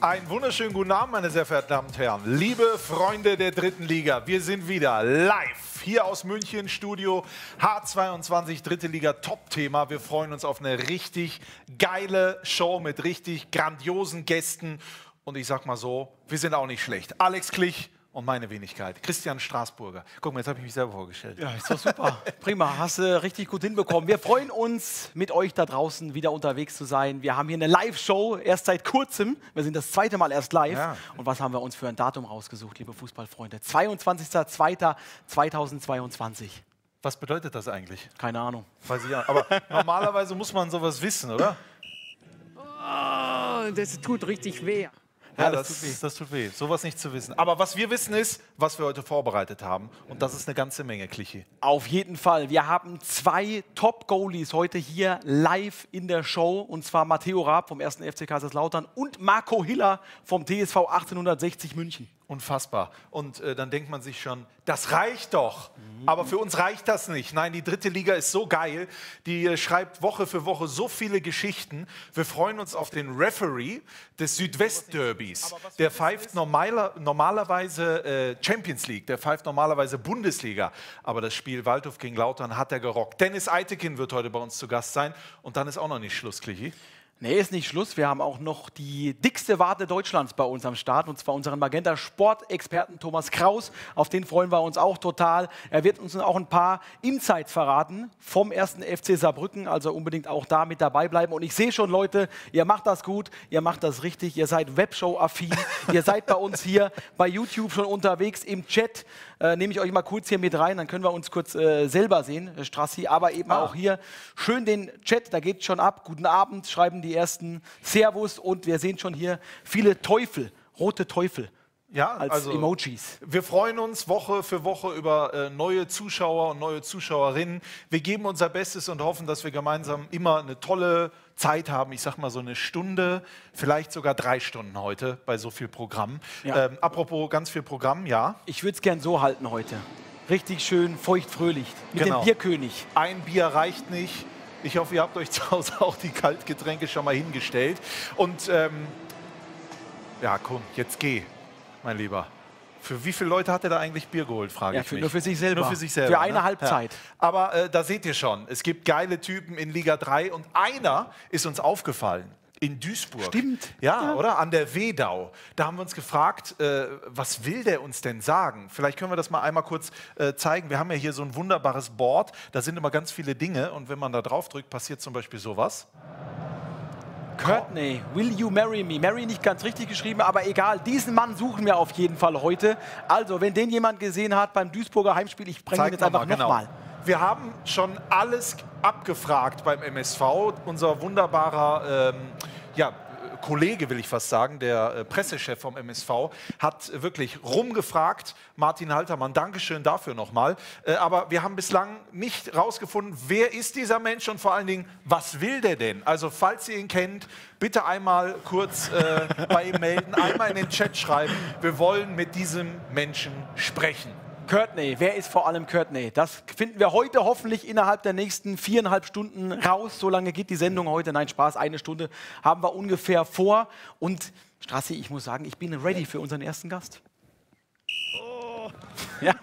Einen wunderschönen guten Abend, meine sehr verehrten Damen und Herren. Liebe Freunde der dritten Liga, wir sind wieder live hier aus München, Studio H22, dritte Liga, Top-Thema. Wir freuen uns auf eine richtig geile Show mit richtig grandiosen Gästen. Und ich sag mal so, wir sind auch nicht schlecht. Alex Klich und meine Wenigkeit, Christian Straßburger. Guck mal, jetzt habe ich mich selber vorgestellt. Ja, ist doch super. Prima, hast du richtig gut hinbekommen. Wir freuen uns, mit euch da draußen wieder unterwegs zu sein. Wir haben hier eine Live-Show, erst seit kurzem. Wir sind das zweite Mal erst live. Ja. Und was haben wir uns für ein Datum rausgesucht, liebe Fußballfreunde? 22.02.2022. Was bedeutet das eigentlich? Keine Ahnung. Weiß ich ja. Aber normalerweise muss man sowas wissen, oder? Oh, das tut richtig weh. Ja, das tut weh, sowas nicht zu wissen. Aber was wir wissen ist, was wir heute vorbereitet haben. Und das ist eine ganze Menge, Kliche. Auf jeden Fall. Wir haben zwei Top-Goalies heute hier live in der Show. Und zwar Matteo Raab vom 1. FC Kaiserslautern und Marco Hiller vom TSV 1860 München. Unfassbar. Und dann denkt man sich schon, das reicht doch. Aber für uns reicht das nicht. Nein, die dritte Liga ist so geil. Die schreibt Woche für Woche so viele Geschichten. Wir freuen uns auf den Referee des Südwest-Derbys. Der pfeift normalerweise Champions League, der pfeift normalerweise Bundesliga. Aber das Spiel Waldhof gegen Lautern hat er gerockt. Dennis Eitekin wird heute bei uns zu Gast sein. Und dann ist auch noch nicht Schluss, Kliche. Nee, ist nicht Schluss. Wir haben auch noch die dickste Warte Deutschlands bei uns am Start. Und zwar unseren Magenta-Sportexperten Thomas Kraus. Auf den freuen wir uns auch total. Er wird uns auch ein paar Insights verraten vom 1. FC Saarbrücken. Also unbedingt auch da mit dabei bleiben. Und ich sehe schon, Leute, ihr macht das gut, ihr macht das richtig. Ihr seid Webshow-affin. Ihr seid bei uns hier bei YouTube schon unterwegs im Chat. Nehme ich euch mal kurz hier mit rein, dann können wir uns kurz selber sehen, Strassi, aber eben auch hier schön den Chat, da geht es schon ab. Guten Abend, schreiben die ersten Servus und wir sehen schon hier viele Teufel, rote Teufel. Ja, als Emojis. Wir freuen uns Woche für Woche über neue Zuschauer und neue Zuschauerinnen. Wir geben unser Bestes und hoffen, dass wir gemeinsam immer eine tolle Zeit haben. Ich sag mal so eine Stunde, vielleicht sogar 3 Stunden heute bei so viel Programm. Ja. Apropos ganz viel Programm, ja. Ich würde es gern so halten heute. Richtig schön feuchtfröhlich mit dem Bierkönig. Ein Bier reicht nicht. Ich hoffe, ihr habt euch zu Hause auch die Kaltgetränke schon mal hingestellt. Und ja, komm, jetzt geh. Mein Lieber, für wie viele Leute hat er da eigentlich Bier geholt, frage ich mich. Nur für sich selber. Nur für sich selber. Für eine Halbzeit. Ja. Aber da seht ihr schon, es gibt geile Typen in Liga 3 und einer ist uns aufgefallen. In Duisburg. Stimmt. Ja, oder? An der Wedau. Da haben wir uns gefragt, was will der uns denn sagen? Vielleicht können wir das mal einmal kurz zeigen. Wir haben ja hier so ein wunderbares Board. Da sind immer ganz viele Dinge. Und wenn man da drauf drückt, passiert zum Beispiel sowas. Courtney, will you marry me? Mary nicht ganz richtig geschrieben, aber egal. Diesen Mann suchen wir auf jeden Fall heute. Also, wenn den jemand gesehen hat beim Duisburger Heimspiel, ich bringe ihn jetzt einfach nochmal. Wir haben schon alles abgefragt beim MSV. Unser wunderbarer Kollege, will ich fast sagen, der Pressechef vom MSV, hat wirklich rumgefragt. Martin Haltermann, Dankeschön dafür nochmal. Aber wir haben bislang nicht rausgefunden, wer ist dieser Mensch und vor allen Dingen, was will der denn? Also falls ihr ihn kennt, bitte einmal kurz bei ihm melden, einmal in den Chat schreiben. Wir wollen mit diesem Menschen sprechen. Courtney, wer ist vor allem Courtney? Das finden wir heute hoffentlich innerhalb der nächsten 4,5 Stunden raus. So lange geht die Sendung heute. Nein, Spaß, 1 Stunde haben wir ungefähr vor. Und Strassi, ich muss sagen, ich bin ready für unseren ersten Gast. Oh. Ja.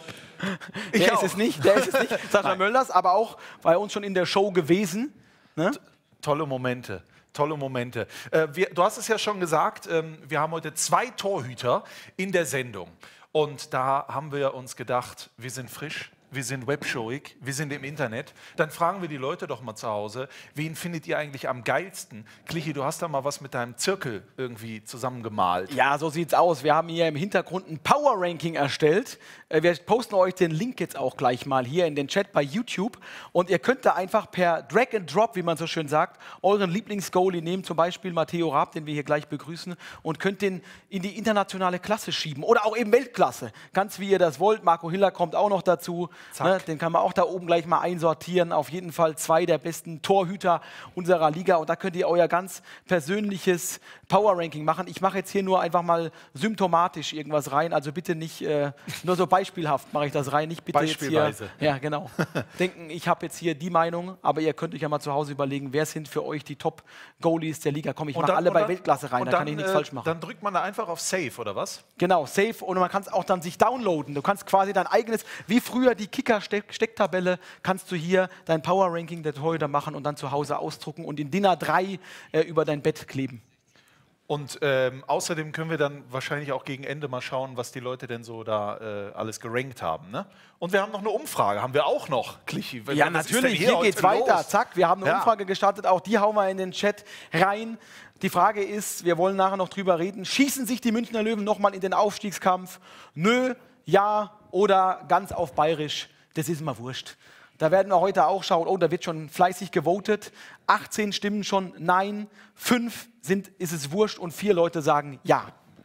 Der ist es nicht, Sascha Mölders, aber auch bei uns schon in der Show gewesen. Ne? Tolle Momente. Tolle Momente. Du hast es ja schon gesagt, wir haben heute 2 Torhüter in der Sendung. Und da haben wir uns gedacht, wir sind frisch, wir sind webshowig, wir sind im Internet. Dann fragen wir die Leute doch mal zu Hause, wen findet ihr eigentlich am geilsten? Kliche, du hast da mal was mit deinem Zirkel irgendwie zusammengemalt. Ja, so sieht's aus. Wir haben hier im Hintergrund ein Power-Ranking erstellt. Wir posten euch den Link jetzt auch gleich mal hier in den Chat bei YouTube. Und ihr könnt da einfach per Drag and Drop, wie man so schön sagt, euren Lieblings-Goalie nehmen, zum Beispiel Matteo Raab, den wir hier gleich begrüßen, und könnt den in die internationale Klasse schieben oder auch eben Weltklasse. Ganz wie ihr das wollt. Marco Hiller kommt auch noch dazu. Ne? Den kann man auch da oben gleich mal einsortieren. Auf jeden Fall 2 der besten Torhüter unserer Liga. Und da könnt ihr euer ganz persönliches Power-Ranking machen. Ich mache jetzt hier nur einfach mal symptomatisch irgendwas rein. Also bitte nicht, nur so beispielhaft mache ich das rein. Nicht bitte jetzt hier, ja genau, denken, ich habe jetzt hier die Meinung. Aber ihr könnt euch ja mal zu Hause überlegen, wer sind für euch die Top-Goalies der Liga. Komm, ich mache alle bei Weltklasse rein, da kann ich nichts falsch machen. Dann drückt man da einfach auf Save, oder was? Genau, Save, und man kann es auch dann sich downloaden. Du kannst quasi dein eigenes, wie früher die Kicker-Stecktabelle, kannst du hier dein Power-Ranking der Torhüter machen und dann zu Hause ausdrucken und in DIN A3 über dein Bett kleben. Und außerdem können wir dann wahrscheinlich auch gegen Ende mal schauen, was die Leute denn so da alles gerankt haben. Ne? Und wir haben noch eine Umfrage, haben wir auch noch, Clichy. Ja, natürlich, hier geht's weiter. Zack, wir haben eine Umfrage gestartet, auch die hauen wir in den Chat rein. Die Frage ist, wir wollen nachher noch drüber reden, schießen sich die Münchner Löwen nochmal in den Aufstiegskampf? Nö, ja oder ganz auf bayerisch, das ist immer wurscht. Da werden wir heute auch schauen, oh, da wird schon fleißig gewotet. 18 stimmen schon nein, 5 ist es wurscht und 4 Leute sagen ja.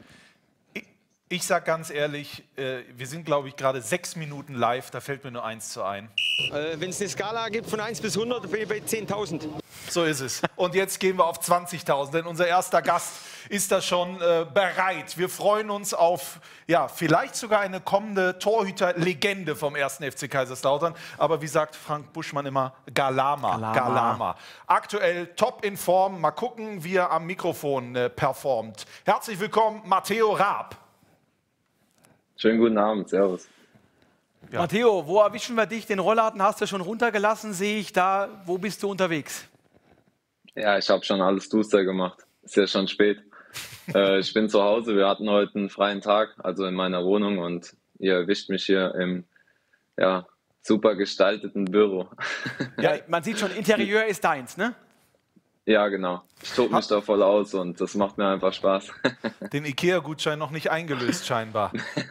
Ich sage ganz ehrlich, wir sind, glaube ich, gerade 6 Minuten live, da fällt mir nur eins zu ein. Wenn es eine Skala gibt von 1 bis 100, bin ich bei 10.000. So ist es. Und jetzt gehen wir auf 20.000, denn unser erster Gast ist da schon bereit. Wir freuen uns auf, ja, vielleicht sogar eine kommende Torhüter-Legende vom 1. FC Kaiserslautern. Aber wie sagt Frank Buschmann immer, Galama. Aktuell top in Form. Mal gucken, wie er am Mikrofon performt. Herzlich willkommen, Matteo Raab. Schönen guten Abend, servus. Ja. Matteo, wo erwischen wir dich? Den Rollladen hast du schon runtergelassen, sehe ich da. Wo bist du unterwegs? Ja, ich habe schon alles duster gemacht. Ist ja schon spät. Ich bin zu Hause. Wir hatten heute einen freien Tag, also in meiner Wohnung. Und ihr erwischt mich hier im super gestalteten Büro. Ja, man sieht schon, Interieur ist deins, ne? Ja, genau. Ich tobe mich da voll aus und das macht mir einfach Spaß. Den IKEA-Gutschein noch nicht eingelöst, scheinbar.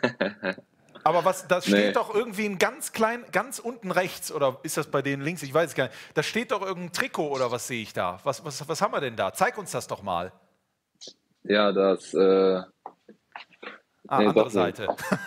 Aber da steht doch irgendwie ein ganz klein, ganz unten rechts, oder ist das bei denen links? Ich weiß es gar nicht. Da steht doch irgendein Trikot, oder was sehe ich da? Was haben wir denn da? Zeig uns das doch mal. Ja, das... andere Seite.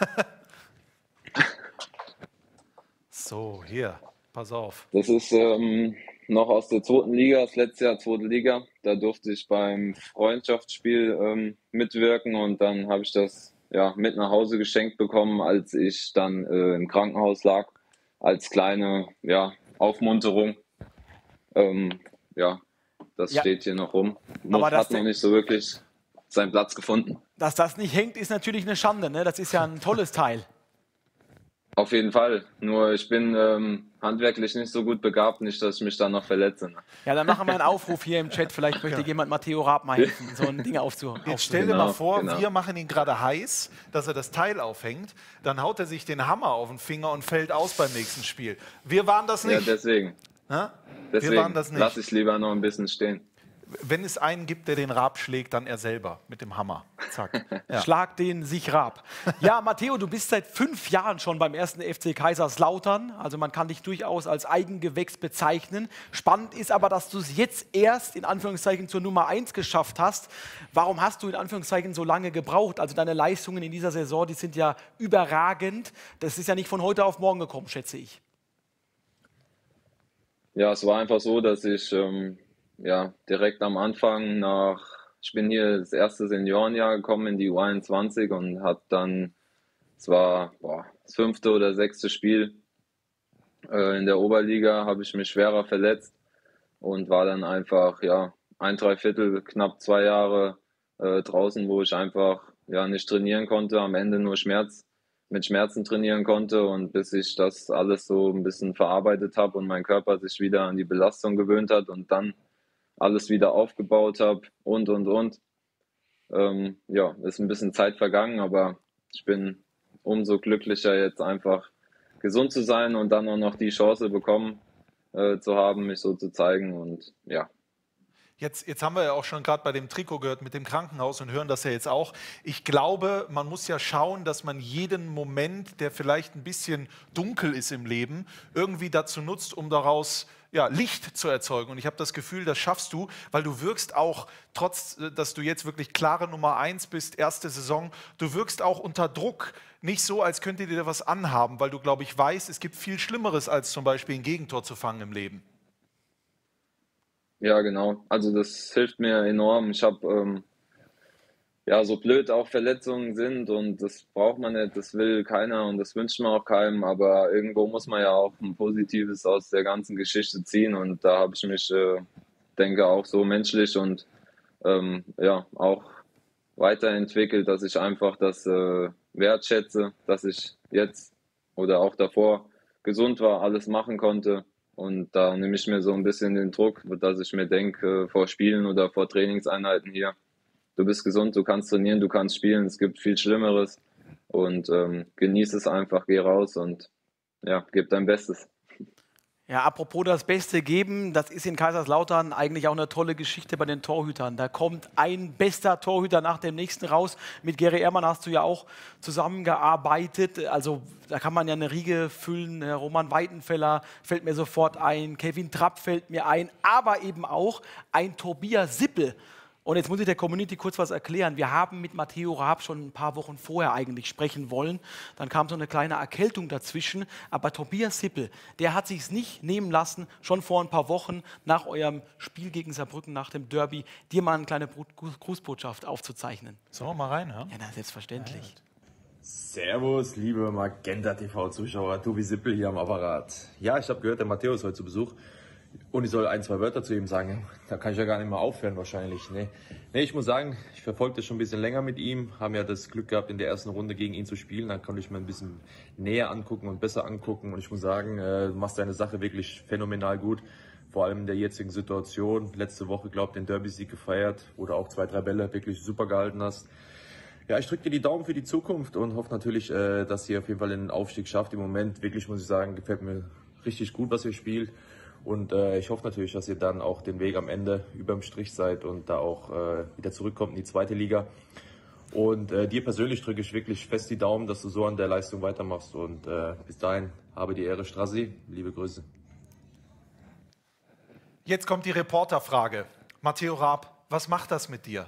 So, hier, pass auf. Das ist noch aus der 2. Liga, das letzte Jahr 2. Liga. Da durfte ich beim Freundschaftsspiel mitwirken und dann habe ich das mit nach Hause geschenkt bekommen, als ich dann im Krankenhaus lag, als kleine Aufmunterung. Das steht hier noch rum. Aber hat noch nicht so wirklich seinen Platz gefunden. Dass das nicht hängt, ist natürlich eine Schande, ne? Das ist ja ein tolles Teil. Auf jeden Fall. Nur ich bin handwerklich nicht so gut begabt, nicht, dass ich mich dann noch verletze. Ne? Ja, dann machen wir einen Aufruf hier im Chat. Vielleicht möchte jemand Matteo Raab mal helfen, so ein Ding aufzuhängen. Jetzt stell dir mal vor, wir machen ihn gerade heiß, dass er das Teil aufhängt. Dann haut er sich den Hammer auf den Finger und fällt aus beim nächsten Spiel. Wir waren das nicht. Ja, deswegen. Deswegen lasse ich lieber noch ein bisschen stehen. Wenn es einen gibt, der den Raab schlägt, dann er selber mit dem Hammer. Zack. Ja. Schlag den sich Raab. Ja, Matteo, du bist seit 5 Jahren schon beim 1. FC Kaiserslautern. Also man kann dich durchaus als Eigengewächs bezeichnen. Spannend ist aber, dass du es jetzt erst in Anführungszeichen zur Nummer 1 geschafft hast. Warum hast du in Anführungszeichen so lange gebraucht? Also deine Leistungen in dieser Saison, die sind ja überragend. Das ist ja nicht von heute auf morgen gekommen, schätze ich. Ja, es war einfach so, dass ich direkt am Anfang ich bin hier das erste Seniorenjahr gekommen in die U21 und habe dann, es war das 5. oder 6. Spiel in der Oberliga, habe ich mich schwerer verletzt und war dann einfach 1/3, knapp 2 Jahre draußen, wo ich einfach nicht trainieren konnte, am Ende nur mit Schmerzen trainieren konnte, und bis ich das alles so ein bisschen verarbeitet habe und mein Körper sich wieder an die Belastung gewöhnt hat und dann alles wieder aufgebaut habe und. Ist ein bisschen Zeit vergangen, aber ich bin umso glücklicher, jetzt einfach gesund zu sein und dann auch noch die Chance bekommen zu haben, mich so zu zeigen, und ja. Jetzt haben wir ja auch schon gerade bei dem Trikot gehört mit dem Krankenhaus und hören das ja jetzt auch. Ich glaube, man muss ja schauen, dass man jeden Moment, der vielleicht ein bisschen dunkel ist im Leben, irgendwie dazu nutzt, um daraus ja, Licht zu erzeugen. Und ich habe das Gefühl, das schaffst du, weil du wirkst auch, trotz, dass du jetzt wirklich klare Nummer 1 bist, erste Saison, du wirkst auch unter Druck nicht so, als könnte dir was anhaben, weil du, glaube ich, weißt, es gibt viel Schlimmeres, als zum Beispiel ein Gegentor zu fangen im Leben. Ja, genau. Also das hilft mir enorm. Ich habe, ja, so blöd auch Verletzungen sind und das braucht man nicht, das will keiner und das wünscht man auch keinem, aber irgendwo muss man ja auch ein Positives aus der ganzen Geschichte ziehen und da habe ich mich, denke auch so menschlich und ja, auch weiterentwickelt, dass ich einfach das wertschätze, dass ich jetzt oder auch davor gesund war, alles machen konnte. Und da nehme ich mir so ein bisschen den Druck, dass ich mir denke, vor Spielen oder vor Trainingseinheiten hier, du bist gesund, du kannst trainieren, du kannst spielen, es gibt viel Schlimmeres. Und genieß es einfach, geh raus und ja, gib dein Bestes. Ja, apropos das Beste geben, das ist in Kaiserslautern eigentlich auch eine tolle Geschichte bei den Torhütern. Da kommt ein bester Torhüter nach dem nächsten raus. Mit Gary Ehrmann hast du ja auch zusammengearbeitet. Also da kann man ja eine Riege füllen. Roman Weidenfeller fällt mir sofort ein, Kevin Trapp fällt mir ein, aber eben auch ein Tobias Sippel. Und jetzt muss ich der Community kurz was erklären. Wir haben mit Matteo Raab schon ein paar Wochen vorher eigentlich sprechen wollen. Dann kam so eine kleine Erkältung dazwischen. Aber Tobias Sippel, der hat sich es nicht nehmen lassen, schon vor ein paar Wochen nach eurem Spiel gegen Saarbrücken, nach dem Derby, dir mal eine kleine Grußbotschaft aufzuzeichnen. Sollen wir mal rein, ja? Ja, na, selbstverständlich. Servus, liebe Magenta TV-Zuschauer, Tobi Sippel hier am Apparat. Ja, ich habe gehört, der Matteo ist heute zu Besuch. Und ich soll ein, zwei Wörter zu ihm sagen. Da kann ich ja gar nicht mehr aufhören wahrscheinlich. Nee, ich muss sagen, ich verfolge das schon ein bisschen länger mit ihm. Haben ja das Glück gehabt, in der ersten Runde gegen ihn zu spielen. Dann konnte ich mir ein bisschen näher angucken und besser angucken. Und ich muss sagen, du machst deine Sache wirklich phänomenal gut. Vor allem in der jetzigen Situation. Letzte Woche, glaube ich, den Derby-Sieg gefeiert. Oder auch 2, 3 Bälle wirklich super gehalten hast. Ja, ich drücke dir die Daumen für die Zukunft und hoffe natürlich, dass ihr auf jeden Fall den Aufstieg schafft. Im Moment wirklich, muss ich sagen, gefällt mir richtig gut, was ihr spielt. Und ich hoffe natürlich, dass ihr dann auch den Weg am Ende überm Strich seid und da auch wieder zurückkommt in die zweite Liga. Und dir persönlich drücke ich wirklich fest die Daumen, dass du so an der Leistung weitermachst. Und bis dahin, habe die Ehre, Strassi. Liebe Grüße. Jetzt kommt die Reporterfrage. Matteo Raab, was macht das mit dir?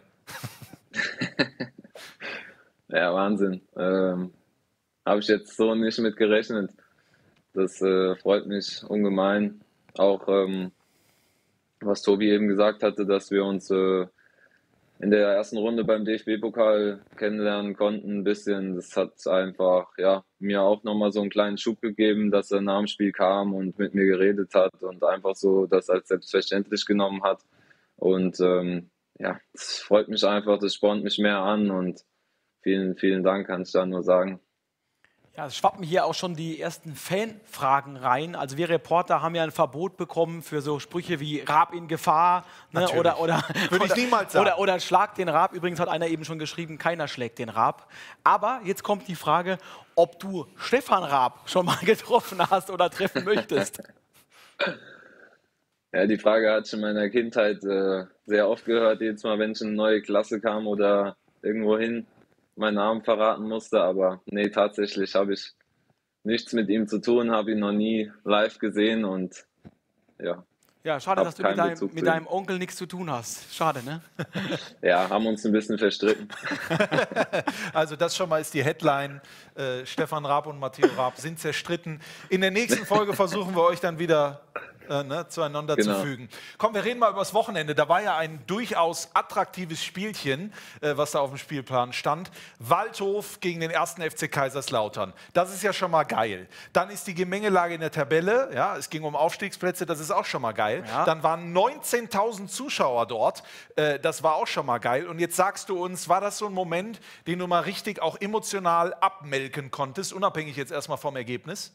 Ja, Wahnsinn. Habe ich jetzt so nicht mit gerechnet. Das freut mich ungemein. Auch was Tobi eben gesagt hatte, dass wir uns in der ersten Runde beim DFB-Pokal kennenlernen konnten, ein bisschen. Das hat einfach ja, mir auch nochmal so einen kleinen Schub gegeben, dass er nach dem Spiel kam und mit mir geredet hat und einfach so das als selbstverständlich genommen hat. Und ja, das freut mich einfach, das spornt mich mehr an und vielen, vielen Dank, kann ich da nur sagen. Ja, es schwappen hier auch schon die ersten Fanfragen rein. Also wir Reporter haben ja ein Verbot bekommen für so Sprüche wie Raab in Gefahr, ne? oder Würde ich niemals sagen. Oder Schlag den Raab. Übrigens hat einer eben schon geschrieben, keiner schlägt den Raab. Aber jetzt kommt die Frage, ob du Stefan Raab schon mal getroffen hast oder treffen möchtest. Ja, die Frage hatte ich in meiner Kindheit sehr oft gehört, jedes Mal, wenn ich in eine neue Klasse kam oder irgendwo hin meinen Namen verraten musste, aber nee, tatsächlich habe ich nichts mit ihm zu tun, habe ihn noch nie live gesehen und ja. Ja, schade, dass du mit deinem Onkel nichts zu tun hast. Schade, ne? Ja, haben uns ein bisschen verstritten. Also das schon mal ist die Headline. Stefan Raab und Matteo Raab sind zerstritten. In der nächsten Folge versuchen wir euch dann wieder zueinander zu fügen. Komm, wir reden mal über das Wochenende. Da war ja ein durchaus attraktives Spielchen, was da auf dem Spielplan stand. Waldhof gegen den 1. FC Kaiserslautern. Das ist ja schon mal geil. Dann ist die Gemengelage in der Tabelle. Ja, es ging um Aufstiegsplätze, das ist auch schon mal geil. Ja. Dann waren 19.000 Zuschauer dort. Das war auch schon mal geil. Und jetzt sagst du uns, war das so ein Moment, den du mal richtig auch emotional abmelken konntest, unabhängig jetzt erstmal vom Ergebnis?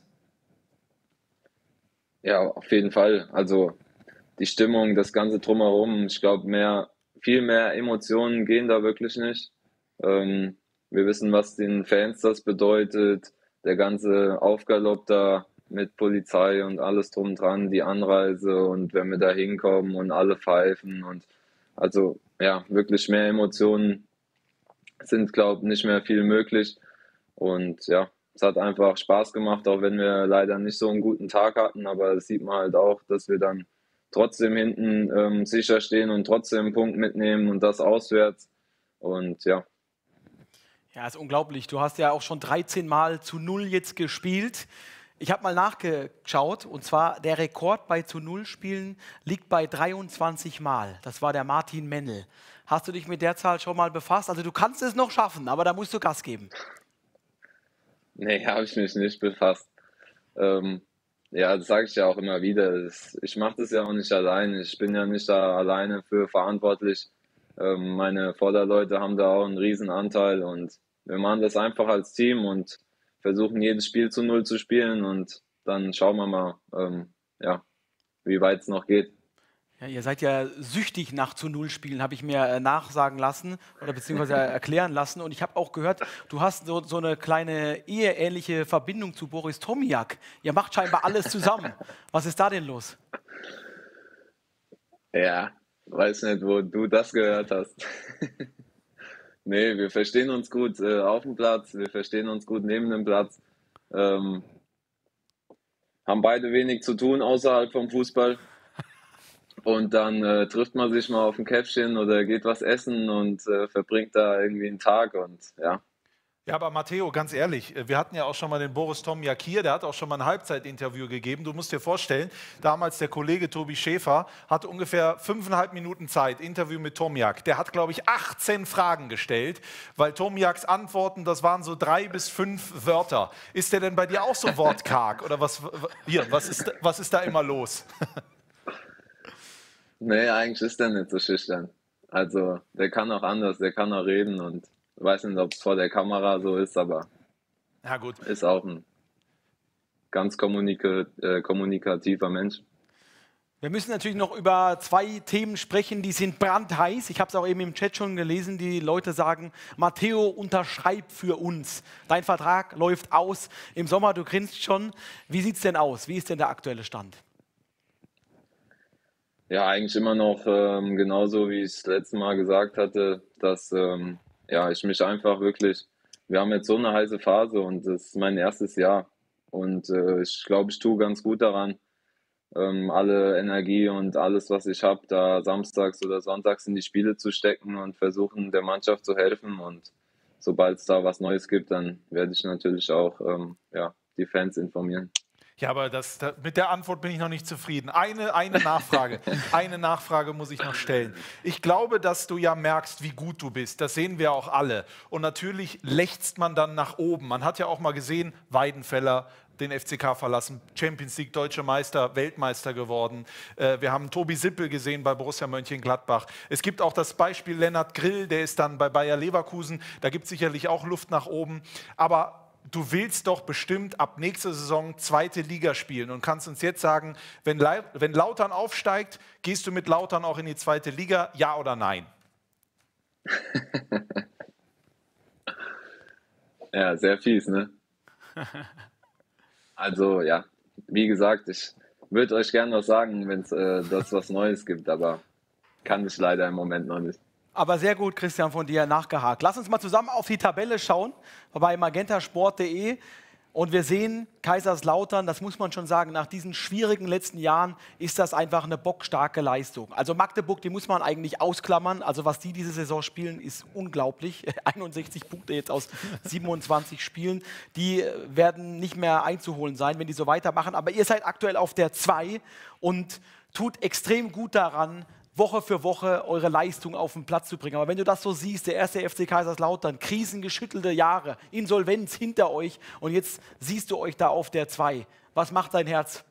Ja, auf jeden Fall. Also die Stimmung, das Ganze drumherum, ich glaube, viel mehr Emotionen gehen da wirklich nicht. Wir wissen, was den Fans das bedeutet, der ganze Aufgalopp da mit Polizei und alles drum dran, die Anreise und wenn wir da hinkommen und alle pfeifen und also ja, wirklich mehr Emotionen sind, glaube ich, nicht mehr viel möglich. Und ja, es hat einfach Spaß gemacht, auch wenn wir leider nicht so einen guten Tag hatten. Aber das sieht man halt auch, dass wir dann trotzdem hinten sicher stehen und trotzdem einen Punkt mitnehmen und das auswärts. Und ja. Ja, ist unglaublich. Du hast ja auch schon 13 Mal zu 0 jetzt gespielt. Ich habe mal nachgeschaut und zwar der Rekord bei zu 0 Spielen liegt bei 23 Mal. Das war der Martin Mennel. Hast du dich mit der Zahl schon mal befasst? Also du kannst es noch schaffen, aber da musst du Gas geben. Nee, habe ich mich nicht befasst. Ja, das sage ich ja auch immer wieder. Ich mache das ja auch nicht allein. Ich bin ja nicht da alleine für verantwortlich. Meine Vorderleute haben da auch einen riesen Anteil und wir machen das einfach als Team und versuchen jedes Spiel zu 0 zu spielen und dann schauen wir mal, ja, wie weit es noch geht. Ja, ihr seid ja süchtig nach zu 0 Spielen, habe ich mir nachsagen lassen oder beziehungsweise erklären lassen. Und ich habe auch gehört, du hast so eine kleine eheähnliche Verbindung zu Boris Tomjak. Ihr macht scheinbar alles zusammen. Was ist da denn los? Ja, weiß nicht, wo du das gehört hast. Nee, wir verstehen uns gut auf dem Platz, wir verstehen uns gut neben dem Platz. Ähm, Haben beide wenig zu tun außerhalb vom Fußball. Und dann trifft man sich mal auf ein Käffchen oder geht was essen und verbringt da irgendwie einen Tag und ja. Ja, aber Matteo, ganz ehrlich, wir hatten ja auch schon mal den Boris Tomjak hier, der hat auch schon mal ein Halbzeitinterview gegeben. Du musst dir vorstellen, damals der Kollege Tobi Schäfer hatte ungefähr 5,5 Minuten Zeit, Interview mit Tomjak. Der hat, glaube ich, 18 Fragen gestellt, weil Tomjaks Antworten, das waren so 3 bis 5 Wörter. Ist der denn bei dir auch so wortkarg? Oder was ist da immer los? Nee, eigentlich ist der nicht so schüchtern. Also der kann auch anders, der kann auch reden und ich weiß nicht, ob es vor der Kamera so ist, aber Ja gut, ist auch ein ganz kommunikativer Mensch. Wir müssen natürlich noch über 2 Themen sprechen, die sind brandheiß. Ich habe es auch eben im Chat schon gelesen, die Leute sagen, Matteo, unterschreib für uns. Dein Vertrag läuft aus im Sommer, du grinst schon. Wie sieht es denn aus? Wie ist denn der aktuelle Stand? Ja, eigentlich immer noch genauso, wie ich es letztes Mal gesagt hatte, dass ja, ich mich einfach wirklich, wir haben jetzt so eine heiße Phase und das ist mein erstes Jahr und ich glaube, ich tue ganz gut daran, alle Energie und alles, was ich habe, da samstags oder sonntags in die Spiele zu stecken und versuchen, der Mannschaft zu helfen und sobald es da was Neues gibt, dann werde ich natürlich auch ja, die Fans informieren. ja, aber mit der Antwort bin ich noch nicht zufrieden. Eine Nachfrage, eine Nachfrage muss ich noch stellen. Ich glaube, dass du ja merkst, wie gut du bist. Das sehen wir auch alle. Und natürlich lechzt man dann nach oben. Man hat ja auch mal gesehen, Weidenfeller, den FCK verlassen, Champions League Deutscher Meister, Weltmeister geworden. Wir haben Tobi Sippel gesehen bei Borussia Mönchengladbach. Es gibt auch das Beispiel Lennart Grill, der ist dann bei Bayer Leverkusen. Da gibt es sicherlich auch Luft nach oben. Aber du willst doch bestimmt ab nächster Saison 2. Liga spielen und kannst uns jetzt sagen, wenn Lautern aufsteigt, gehst du mit Lautern auch in die 2. Liga, ja oder nein? Ja, sehr fies, ne? Also ja, wie gesagt, ich würde euch gerne was sagen, wenn es das was Neues gibt, aber kann ich leider im Moment noch nicht. Aber sehr gut, Christian, von dir nachgehakt. Lass uns mal zusammen auf die Tabelle schauen, bei magentasport.de. Und wir sehen, Kaiserslautern, das muss man schon sagen, nach diesen schwierigen letzten Jahren ist das einfach eine bockstarke Leistung. Also Magdeburg, die muss man eigentlich ausklammern. Also was die diese Saison spielen, ist unglaublich. 61 Punkte jetzt aus 27 Spielen. Die werden nicht mehr einzuholen sein, wenn die so weitermachen. Aber ihr seid aktuell auf der 2 und tut extrem gut daran, Woche für Woche eure Leistung auf den Platz zu bringen. Aber wenn du das so siehst, der erste FC Kaiserslautern, krisengeschüttelte Jahre, Insolvenz hinter euch und jetzt siehst du euch da auf der 2. Was macht dein Herz?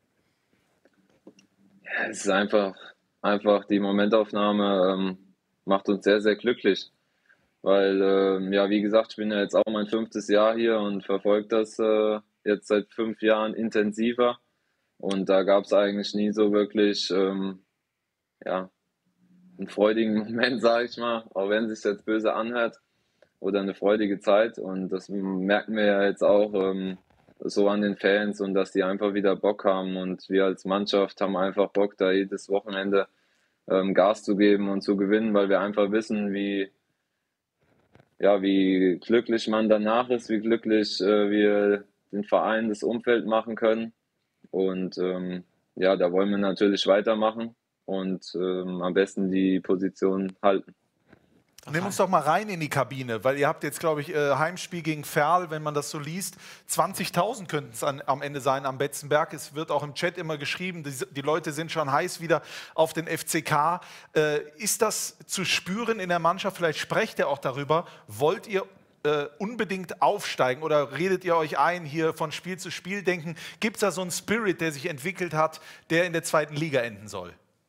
Ja, es ist einfach die Momentaufnahme macht uns sehr, sehr glücklich. Weil, ja, wie gesagt, ich bin ja jetzt auch mein 5. Jahr hier und verfolge das jetzt seit 5 Jahren intensiver. Und da gab es eigentlich nie so wirklich ja, einen freudigen Moment, sage ich mal, auch wenn es sich jetzt böse anhört, oder eine freudige Zeit. Und das merken wir ja jetzt auch so an den Fans und dass die einfach wieder Bock haben. Und wir als Mannschaft haben einfach Bock, da jedes Wochenende Gas zu geben und zu gewinnen, weil wir einfach wissen, wie ja, wie glücklich man danach ist, wie glücklich wir den Verein, das Umfeld machen können. Und ja, da wollen wir natürlich weitermachen und am besten die Position halten. Nimm uns doch mal rein in die Kabine, weil ihr habt jetzt, glaube ich, Heimspiel gegen Verl, wenn man das so liest. 20.000 könnten es am Ende sein am Betzenberg. Es wird auch im Chat immer geschrieben, die Leute sind schon heiß wieder auf den FCK. Ist das zu spüren in der Mannschaft? Vielleicht sprecht ihr auch darüber. Wollt ihr unbedingt aufsteigen oder redet ihr euch ein, hier von Spiel zu Spiel denken? Gibt es da so einen Spirit, der sich entwickelt hat, der in der 2. Liga enden soll?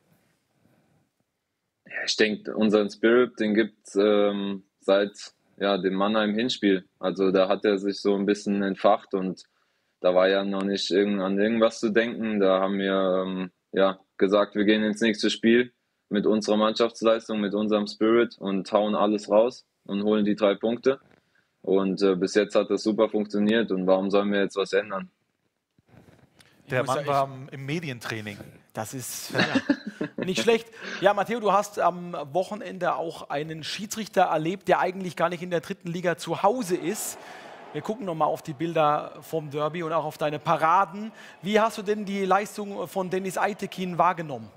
Ja, ich denke, unseren Spirit, den gibt es seit dem Mannheim-Hinspiel. Also da hat er sich so ein bisschen entfacht und da war ja noch nicht an irgendwas zu denken. Da haben wir gesagt, wir gehen ins nächste Spiel mit unserer Mannschaftsleistung, mit unserem Spirit und hauen alles raus und holen die 3 Punkte. Und bis jetzt hat das super funktioniert und warum sollen wir jetzt was ändern? Der Mann war im Medientraining. Das ist nicht schlecht. Ja, Matteo, du hast am Wochenende auch einen Schiedsrichter erlebt, der eigentlich gar nicht in der 3. Liga zu Hause ist. Wir gucken nochmal auf die Bilder vom Derby und auch auf deine Paraden. Wie hast du denn die Leistung von Dennis Eitekin wahrgenommen?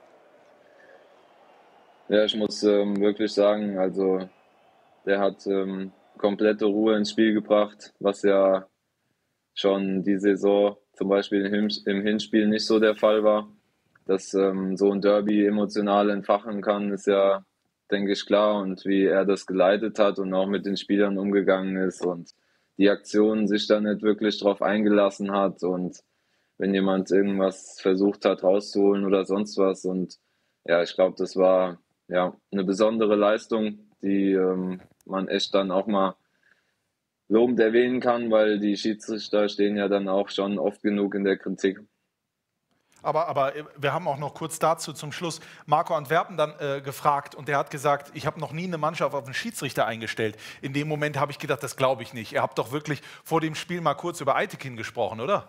Ja, ich muss wirklich sagen, also der hat komplette Ruhe ins Spiel gebracht, was ja schon die Saison zum Beispiel im Hinspiel nicht so der Fall war. Dass so ein Derby emotional entfachen kann, ist ja, denke ich, klar. Und wie er das geleitet hat und auch mit den Spielern umgegangen ist und die Aktionen sich da nicht wirklich drauf eingelassen hat und wenn jemand irgendwas versucht hat rauszuholen oder sonst was. Und ja, ich glaube, das war ja eine besondere Leistung, die man echt dann auch mal lobend erwähnen kann, weil die Schiedsrichter stehen ja dann auch schon oft genug in der Kritik. Aber wir haben auch noch kurz dazu zum Schluss Marco Antwerpen dann gefragt und der hat gesagt, ich habe noch nie eine Mannschaft auf einen Schiedsrichter eingestellt. In dem Moment habe ich gedacht, das glaube ich nicht. Ihr habt doch wirklich vor dem Spiel mal kurz über Eitekin gesprochen, oder?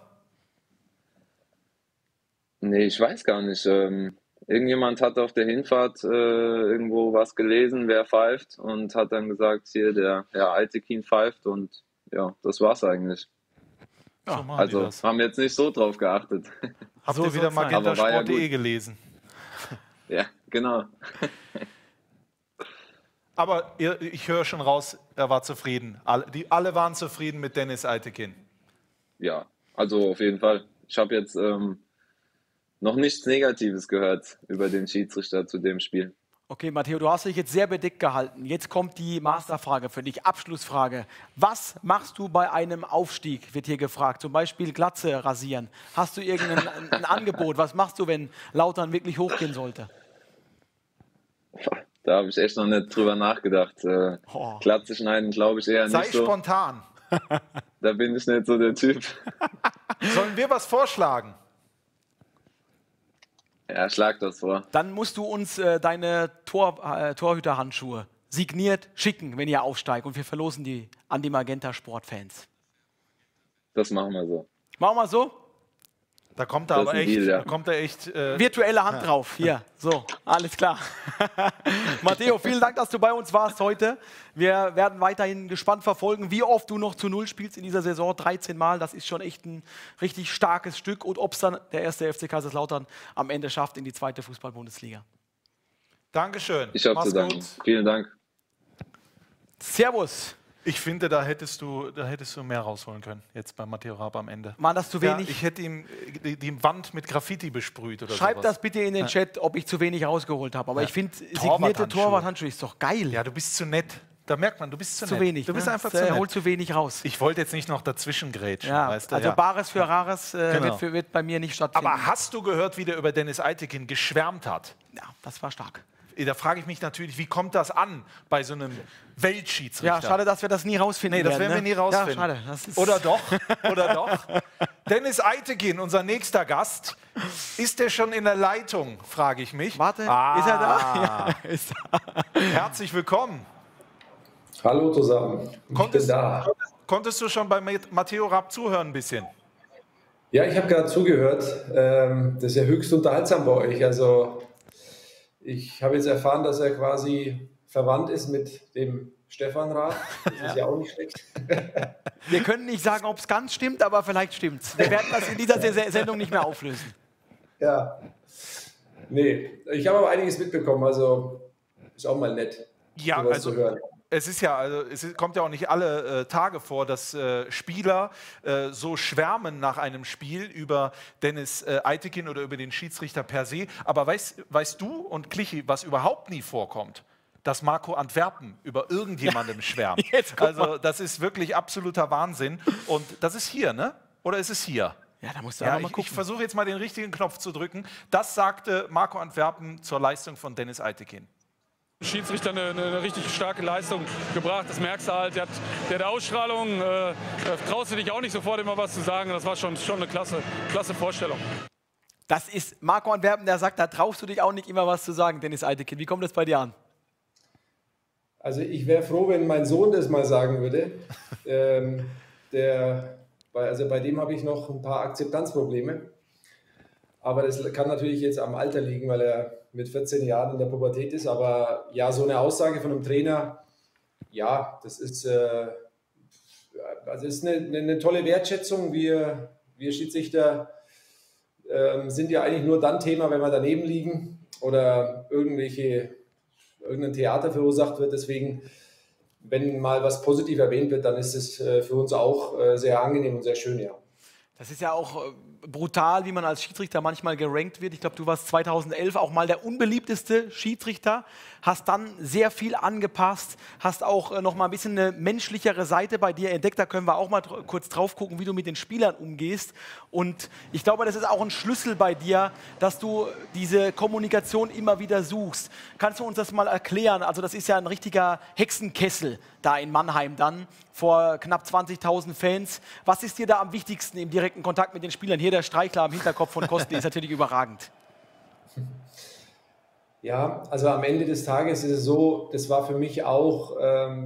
Nee, ich weiß gar nicht. Irgendjemand hat auf der Hinfahrt irgendwo was gelesen, wer pfeift und hat dann gesagt, hier der Herr Eitekin pfeift und ja, das war's eigentlich. Ja, so also haben wir jetzt nicht so drauf geachtet. Habt ihr wieder magentasport.de gelesen? Ja, genau. Aber ich höre schon raus, er war zufrieden. Alle waren zufrieden mit Dennis Eitekin. Ja, also auf jeden Fall. Ich habe jetzt noch nichts Negatives gehört über den Schiedsrichter zu dem Spiel. Okay, Matteo, du hast dich jetzt sehr bedeckt gehalten. Jetzt kommt die Masterfrage für dich, Abschlussfrage. Was machst du bei einem Aufstieg, wird hier gefragt. Zum Beispiel Glatze rasieren. Hast du irgendein Angebot? Was machst du, wenn Lautern wirklich hochgehen sollte? Da habe ich echt noch nicht drüber nachgedacht. Glatze schneiden glaube ich eher nicht so. Sei spontan. Da bin ich nicht so der Typ. Sollen wir was vorschlagen? Ja, schlag das vor. Dann musst du uns deine Torhüterhandschuhe signiert schicken, wenn ihr aufsteigt. Und wir verlosen die an die Magenta-Sport-Fans. Das machen wir so. Machen wir so? Da kommt er aber echt, Deal, ja. Virtuelle Hand drauf. Hier, so, alles klar. Matteo, vielen Dank, dass du bei uns warst heute. Wir werden weiterhin gespannt verfolgen, wie oft du noch zu Null spielst in dieser Saison. 13 Mal, das ist schon echt ein richtig starkes Stück. Und ob es dann der erste FC Kaiserslautern am Ende schafft in die 2. Fußball-Bundesliga. Dankeschön. Ich habe zu danken. Vielen Dank. Servus. Ich finde, da hättest du mehr rausholen können, jetzt bei Matteo Raab am Ende. War das zu wenig? Ja, ich hätte ihm die Wand mit Graffiti besprüht oder Schreib sowas. das bitte in den Chat, ob ich zu wenig rausgeholt habe. Aber ich finde, signierte Torwarthandschuhe ist doch geil. Ja, du bist zu nett. Da merkt man, du bist zu nett. Wenig. Du bist ne? einfach zu nett. Holt zu wenig raus. Ich wollte jetzt nicht noch dazwischen grätschen. Ja, weißt du? also Bares für Rares Genau. wird bei mir nicht stattfinden. Aber hast du gehört, wie der über Dennis Eitekin geschwärmt hat? Ja, das war stark. Da frage ich mich natürlich, wie kommt das an bei so einem Weltschiedsrichter? Ja, schade, dass wir das nie rausfinden Nee, das werden wir nie rausfinden. Ja, schade. Das ist Oder doch? Oder doch? Dennis Eitekin, unser nächster Gast. Ist der schon in der Leitung, frage ich mich. Warte, ist er da? Ja, ist er. Herzlich willkommen. Hallo zusammen, ich bin da. Konntest du schon bei Matteo Raab zuhören ein bisschen? Ja, ich habe gerade zugehört. Das ist ja höchst unterhaltsam bei euch. Also ich habe jetzt erfahren, dass er quasi verwandt ist mit dem Stefan Raab. Das ist ja auch nicht schlecht. Wir können nicht sagen, ob es ganz stimmt, aber vielleicht stimmt's. Wir werden das in dieser Sendung nicht mehr auflösen. Ja. Nee, ich habe aber einiges mitbekommen, also ist auch mal nett, Ja, sowas also zu hören. es ist ja, also kommt ja auch nicht alle Tage vor, dass Spieler so schwärmen nach einem Spiel über Dennis Eitekin oder über den Schiedsrichter per se. Aber weißt du und Clichy, was überhaupt nie vorkommt? Dass Marco Antwerpen über irgendjemandem schwärmt. Also das ist wirklich absoluter Wahnsinn. Und das ist hier, ne? Oder ist es hier? Ja, da musst du Ja, auch mal gucken. ich versuche jetzt mal den richtigen Knopf zu drücken. Das sagte Marco Antwerpen zur Leistung von Dennis Eitekin. Schiedsrichter eine richtig starke Leistung gebracht. Das merkst du halt. Der hat Ausstrahlung. Traust du dich auch nicht sofort immer was zu sagen. Das war schon eine klasse Vorstellung. Das ist Marco Antwerpen, der sagt, da traust du dich auch nicht immer was zu sagen, Dennis Eitekin. Wie kommt das bei dir an? Also ich wäre froh, wenn mein Sohn das mal sagen würde. Bei dem habe ich noch ein paar Akzeptanzprobleme. Aber das kann natürlich jetzt am Alter liegen, weil er mit 14 Jahren in der Pubertät ist. Aber ja, so eine Aussage von einem Trainer, ja, das ist, ist eine tolle Wertschätzung. Wir Schiedsrichter sind ja eigentlich nur dann Thema, wenn wir daneben liegen oder irgendein Theater verursacht wird. Deswegen, wenn mal was positiv erwähnt wird, dann ist es für uns auch sehr angenehm und sehr schön, ja. Das ist ja auch brutal, wie man als Schiedsrichter manchmal gerankt wird. Ich glaube, du warst 2011 auch mal der unbeliebteste Schiedsrichter, hast dann sehr viel angepasst, hast auch noch mal ein bisschen eine menschlichere Seite bei dir entdeckt. Da können wir auch mal kurz drauf gucken, wie du mit den Spielern umgehst. Und ich glaube, das ist auch ein Schlüssel bei dir, dass du diese Kommunikation immer wieder suchst. Kannst du uns das mal erklären? Also das ist ja ein richtiger Hexenkessel da in Mannheim dann, vor knapp 20.000 Fans. Was ist dir da am wichtigsten im direkten Kontakt mit den Spielern? Hier der Streichler am Hinterkopf von Kostli ist natürlich überragend. Ja, also am Ende des Tages ist es so, das war für mich auch,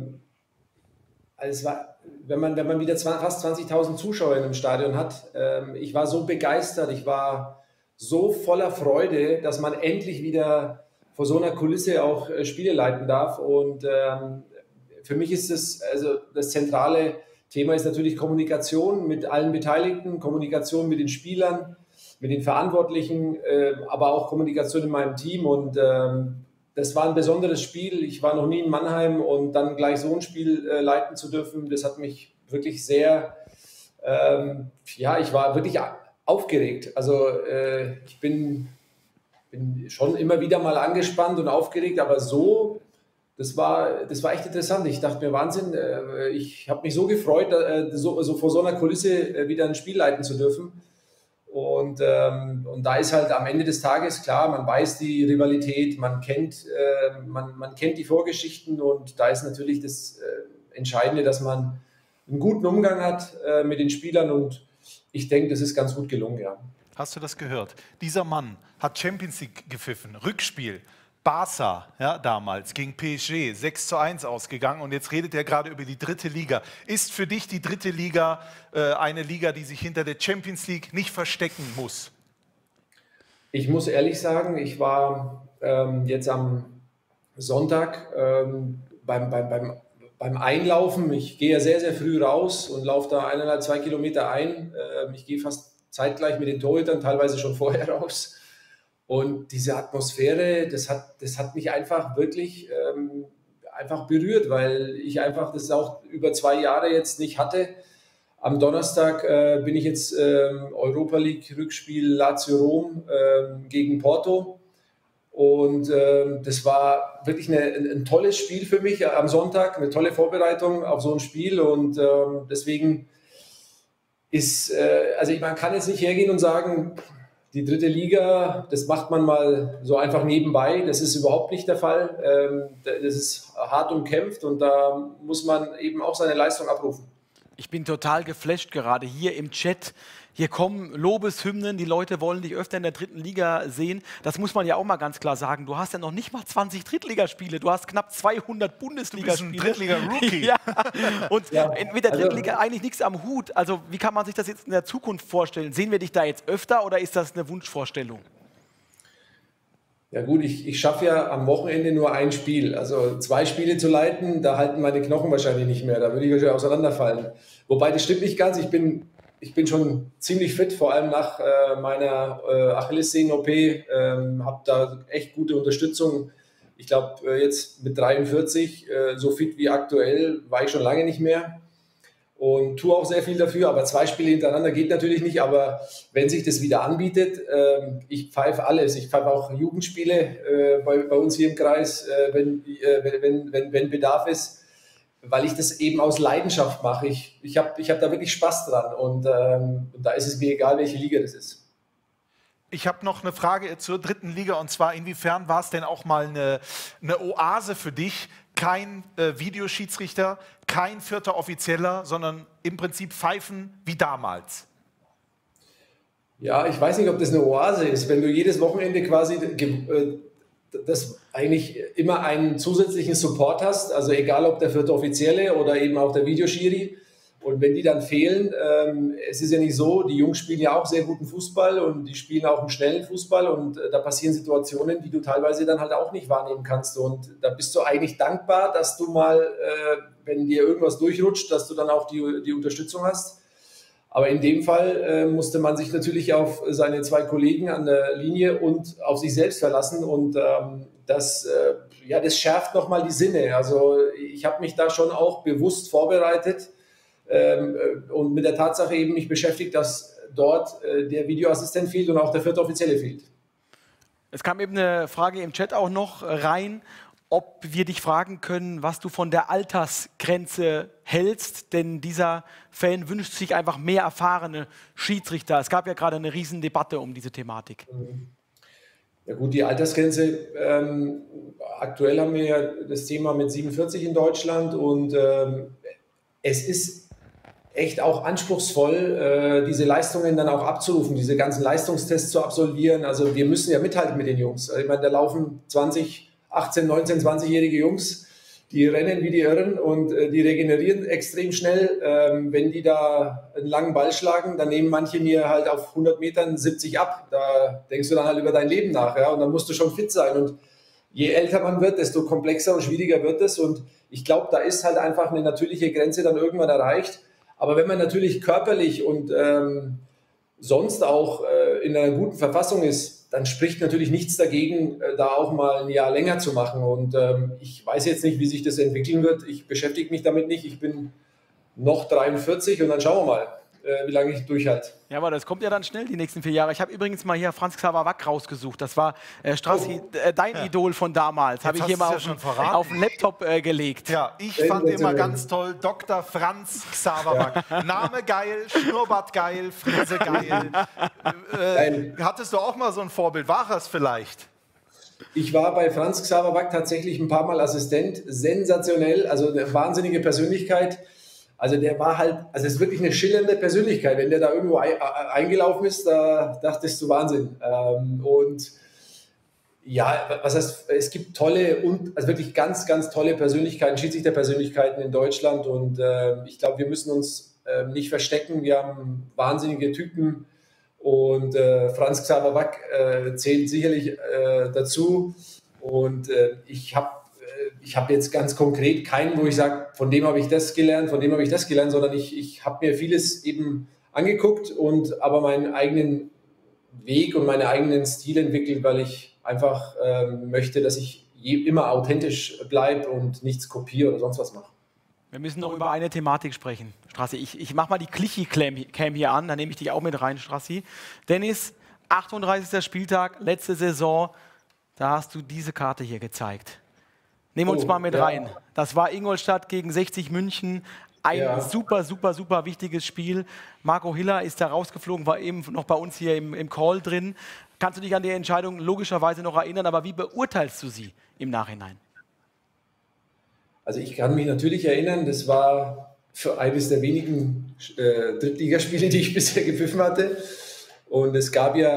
wenn man wieder fast 20.000 Zuschauer in einem Stadion hat, ich war so begeistert, ich war so voller Freude, dass man endlich wieder vor so einer Kulisse auch Spiele leiten darf. Und für mich ist das zentrale Thema ist natürlich Kommunikation mit allen Beteiligten, Kommunikation mit den Spielern, mit den Verantwortlichen, aber auch Kommunikation in meinem Team. Und das war ein besonderes Spiel. Ich war noch nie in Mannheim und dann gleich so ein Spiel leiten zu dürfen, das hat mich wirklich sehr, ich war wirklich aufgeregt. Also ich bin schon immer wieder mal angespannt und aufgeregt, aber so... Das war echt interessant. Ich dachte mir, Wahnsinn, ich habe mich so gefreut, vor so einer Kulisse wieder ein Spiel leiten zu dürfen. Und da ist halt am Ende des Tages klar, man weiß die Rivalität, man kennt die Vorgeschichten und da ist natürlich das Entscheidende, dass man einen guten Umgang hat mit den Spielern und ich denke, das ist ganz gut gelungen, ja. Hast du das gehört? Dieser Mann hat Champions League gepfiffen, Rückspiel. Barca, ja, damals gegen PSG 6:1 ausgegangen und jetzt redet er gerade über die dritte Liga. Ist für dich die dritte Liga eine Liga, die sich hinter der Champions League nicht verstecken muss? Ich muss ehrlich sagen, ich war jetzt am Sonntag beim Einlaufen. Ich gehe ja sehr, sehr früh raus und laufe da 1,5, 2 Kilometer ein. Ich gehe fast zeitgleich mit den Torhütern, teilweise schon vorher raus. Und diese Atmosphäre, das hat mich einfach wirklich einfach berührt, weil ich einfach das auch über 2 Jahre jetzt nicht hatte. Am Donnerstag bin ich jetzt Europa League Rückspiel Lazio Rom gegen Porto. Und das war wirklich ein tolles Spiel für mich am Sonntag, eine tolle Vorbereitung auf so ein Spiel. Und deswegen man kann jetzt nicht hergehen und sagen, die dritte Liga, das macht man mal so einfach nebenbei. Das ist überhaupt nicht der Fall. Das ist hart umkämpft und da muss man eben auch seine Leistung abrufen. Ich bin total geflasht gerade hier im Chat. Hier kommen Lobeshymnen, die Leute wollen dich öfter in der dritten Liga sehen. Das muss man ja auch mal ganz klar sagen. Du hast ja noch nicht mal 20 Drittligaspiele. Du hast knapp 200 Bundesligaspiele. Du bist ein Drittliga-Rookie. Ja. Und ja, mit der Drittliga eigentlich nichts am Hut. Also wie kann man sich das jetzt in der Zukunft vorstellen? Sehen wir dich da jetzt öfter oder ist das eine Wunschvorstellung? Ja gut, ich schaffe ja am Wochenende nur ein Spiel. Also 2 Spiele zu leiten, da halten meine Knochen wahrscheinlich nicht mehr. Da würde ich wahrscheinlich auseinanderfallen. Wobei, das stimmt nicht ganz. Ich bin schon ziemlich fit, vor allem nach meiner Achillessehnen-OP. Habe da echt gute Unterstützung. Ich glaube, jetzt mit 43, so fit wie aktuell, war ich schon lange nicht mehr. Und tue auch sehr viel dafür, aber 2 Spiele hintereinander geht natürlich nicht. Aber wenn sich das wieder anbietet, ich pfeife alles. Ich pfeife auch Jugendspiele bei uns hier im Kreis, wenn Bedarf ist, weil ich das eben aus Leidenschaft mache. Ich hab da wirklich Spaß dran und da ist es mir egal, welche Liga das ist. Ich habe noch eine Frage zur 3. Liga, und zwar, inwiefern war es denn auch mal eine Oase für dich? Kein Videoschiedsrichter, kein 4. Offizieller, sondern im Prinzip pfeifen wie damals. Ja, ich weiß nicht, ob das eine Oase ist, wenn du jedes Wochenende quasi das eigentlich immer einen zusätzlichen Support hast, also egal ob der 4. Offizielle oder eben auch der Videoschiri. Und wenn die dann fehlen, es ist ja nicht so, die Jungs spielen ja auch sehr guten Fußball und die spielen auch einen schnellen Fußball und da passieren Situationen, die du teilweise dann halt auch nicht wahrnehmen kannst. Und da bist du eigentlich dankbar, dass du mal, wenn dir irgendwas durchrutscht, dass du dann auch die Unterstützung hast. Aber in dem Fall musste man sich natürlich auf seine 2 Kollegen an der Linie und auf sich selbst verlassen und das schärft nochmal die Sinne. Also ich habe mich da schon auch bewusst vorbereitet, und mit der Tatsache eben mich beschäftigt, dass dort der Videoassistent fehlt und auch der 4. Offizielle fehlt. Es kam eben eine Frage im Chat auch noch rein, ob wir dich fragen können, was du von der Altersgrenze hältst, denn dieser Fan wünscht sich einfach mehr erfahrene Schiedsrichter. Es gab ja gerade eine Riesendebatte um diese Thematik. Ja gut, die Altersgrenze, aktuell haben wir ja das Thema mit 47 in Deutschland und es ist echt auch anspruchsvoll, diese Leistungen dann auch abzurufen, diese ganzen Leistungstests zu absolvieren. Also wir müssen ja mithalten mit den Jungs. Ich meine, da laufen 18, 19, 20-jährige Jungs, die rennen wie die Irren und die regenerieren extrem schnell. Wenn die da einen langen Ball schlagen, dann nehmen manche mir halt auf 100 Metern 70 ab. Da denkst du dann halt über dein Leben nach, ja? Und dann musst du schon fit sein. Und je älter man wird, desto komplexer und schwieriger wird es. Und ich glaube, da ist halt einfach eine natürliche Grenze dann irgendwann erreicht. Aber wenn man natürlich körperlich und sonst auch in einer guten Verfassung ist, dann spricht natürlich nichts dagegen, da auch mal ein Jahr länger zu machen. Und ich weiß jetzt nicht, wie sich das entwickeln wird. Ich beschäftige mich damit nicht. Ich bin noch 43 und dann schauen wir mal, wie lange ich durchhalte. Ja, aber das kommt ja dann schnell, die nächsten 4 Jahre. Ich habe übrigens mal hier Franz Xaver Wack rausgesucht. Das war Strassi, dein Idol von damals. Habe ich hier mal auf den Laptop gelegt. Ja, ich fand immer ganz toll Dr. Franz Xaver Wack. Name geil, Schnurrbart geil, Frise geil. Hattest du auch mal so ein Vorbild? War es vielleicht? Ich war bei Franz Xaver Wack tatsächlich ein paar Mal Assistent. Sensationell, also eine wahnsinnige Persönlichkeit. Also der war halt, also es ist wirklich eine schillernde Persönlichkeit. Wenn der da irgendwo eingelaufen ist, da dachtest du Wahnsinn. Und ja, was heißt, es gibt tolle und also wirklich ganz, ganz tolle Persönlichkeiten, Schiedsrichterpersönlichkeiten in Deutschland. Und ich glaube, wir müssen uns nicht verstecken. Wir haben wahnsinnige Typen und Franz Xaver Wack zählt sicherlich dazu. Und ich habe jetzt ganz konkret keinen, wo ich sage, von dem habe ich das gelernt, von dem habe ich das gelernt, sondern ich habe mir vieles eben angeguckt und aber meinen eigenen Weg und meinen eigenen Stil entwickelt, weil ich einfach möchte, dass ich immer authentisch bleibe und nichts kopiere oder sonst was mache. Wir müssen noch über eine Thematik sprechen, Strassi. Ich mache mal die Clichy-Cam hier an, dann nehme ich dich auch mit rein, Strassi. Dennis, 38. Spieltag, letzte Saison, da hast du diese Karte hier gezeigt. Nehmen wir uns mal mit rein. Das war Ingolstadt gegen 60 München. Ein super, super, super wichtiges Spiel. Marco Hiller ist da rausgeflogen, war eben noch bei uns hier im Call drin. Kannst du dich an die Entscheidung logischerweise noch erinnern, aber wie beurteilst du sie im Nachhinein? Also ich kann mich natürlich erinnern, das war für eines der wenigen Drittligaspiele, die ich bisher gepfiffen hatte. Und er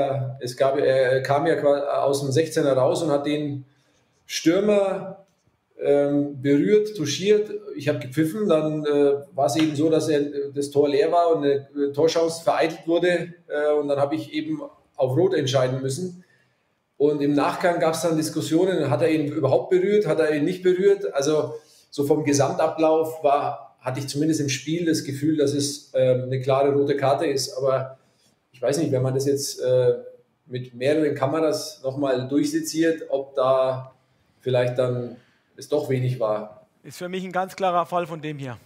kam ja aus dem 16er raus und hat den Stürmer berührt, touchiert. Ich habe gepfiffen, dann war es eben so, dass das Tor leer war und eine Torchance vereitelt wurde und dann habe ich eben auf Rot entscheiden müssen. Und im Nachgang gab es dann Diskussionen, hat er ihn überhaupt berührt, hat er ihn nicht berührt? Also so vom Gesamtablauf hatte ich zumindest im Spiel das Gefühl, dass es eine klare rote Karte ist. Aber ich weiß nicht, wenn man das jetzt mit mehreren Kameras nochmal durchseziert, ob da vielleicht dann es doch wenig war. Ist für mich ein ganz klarer Fall von dem hier.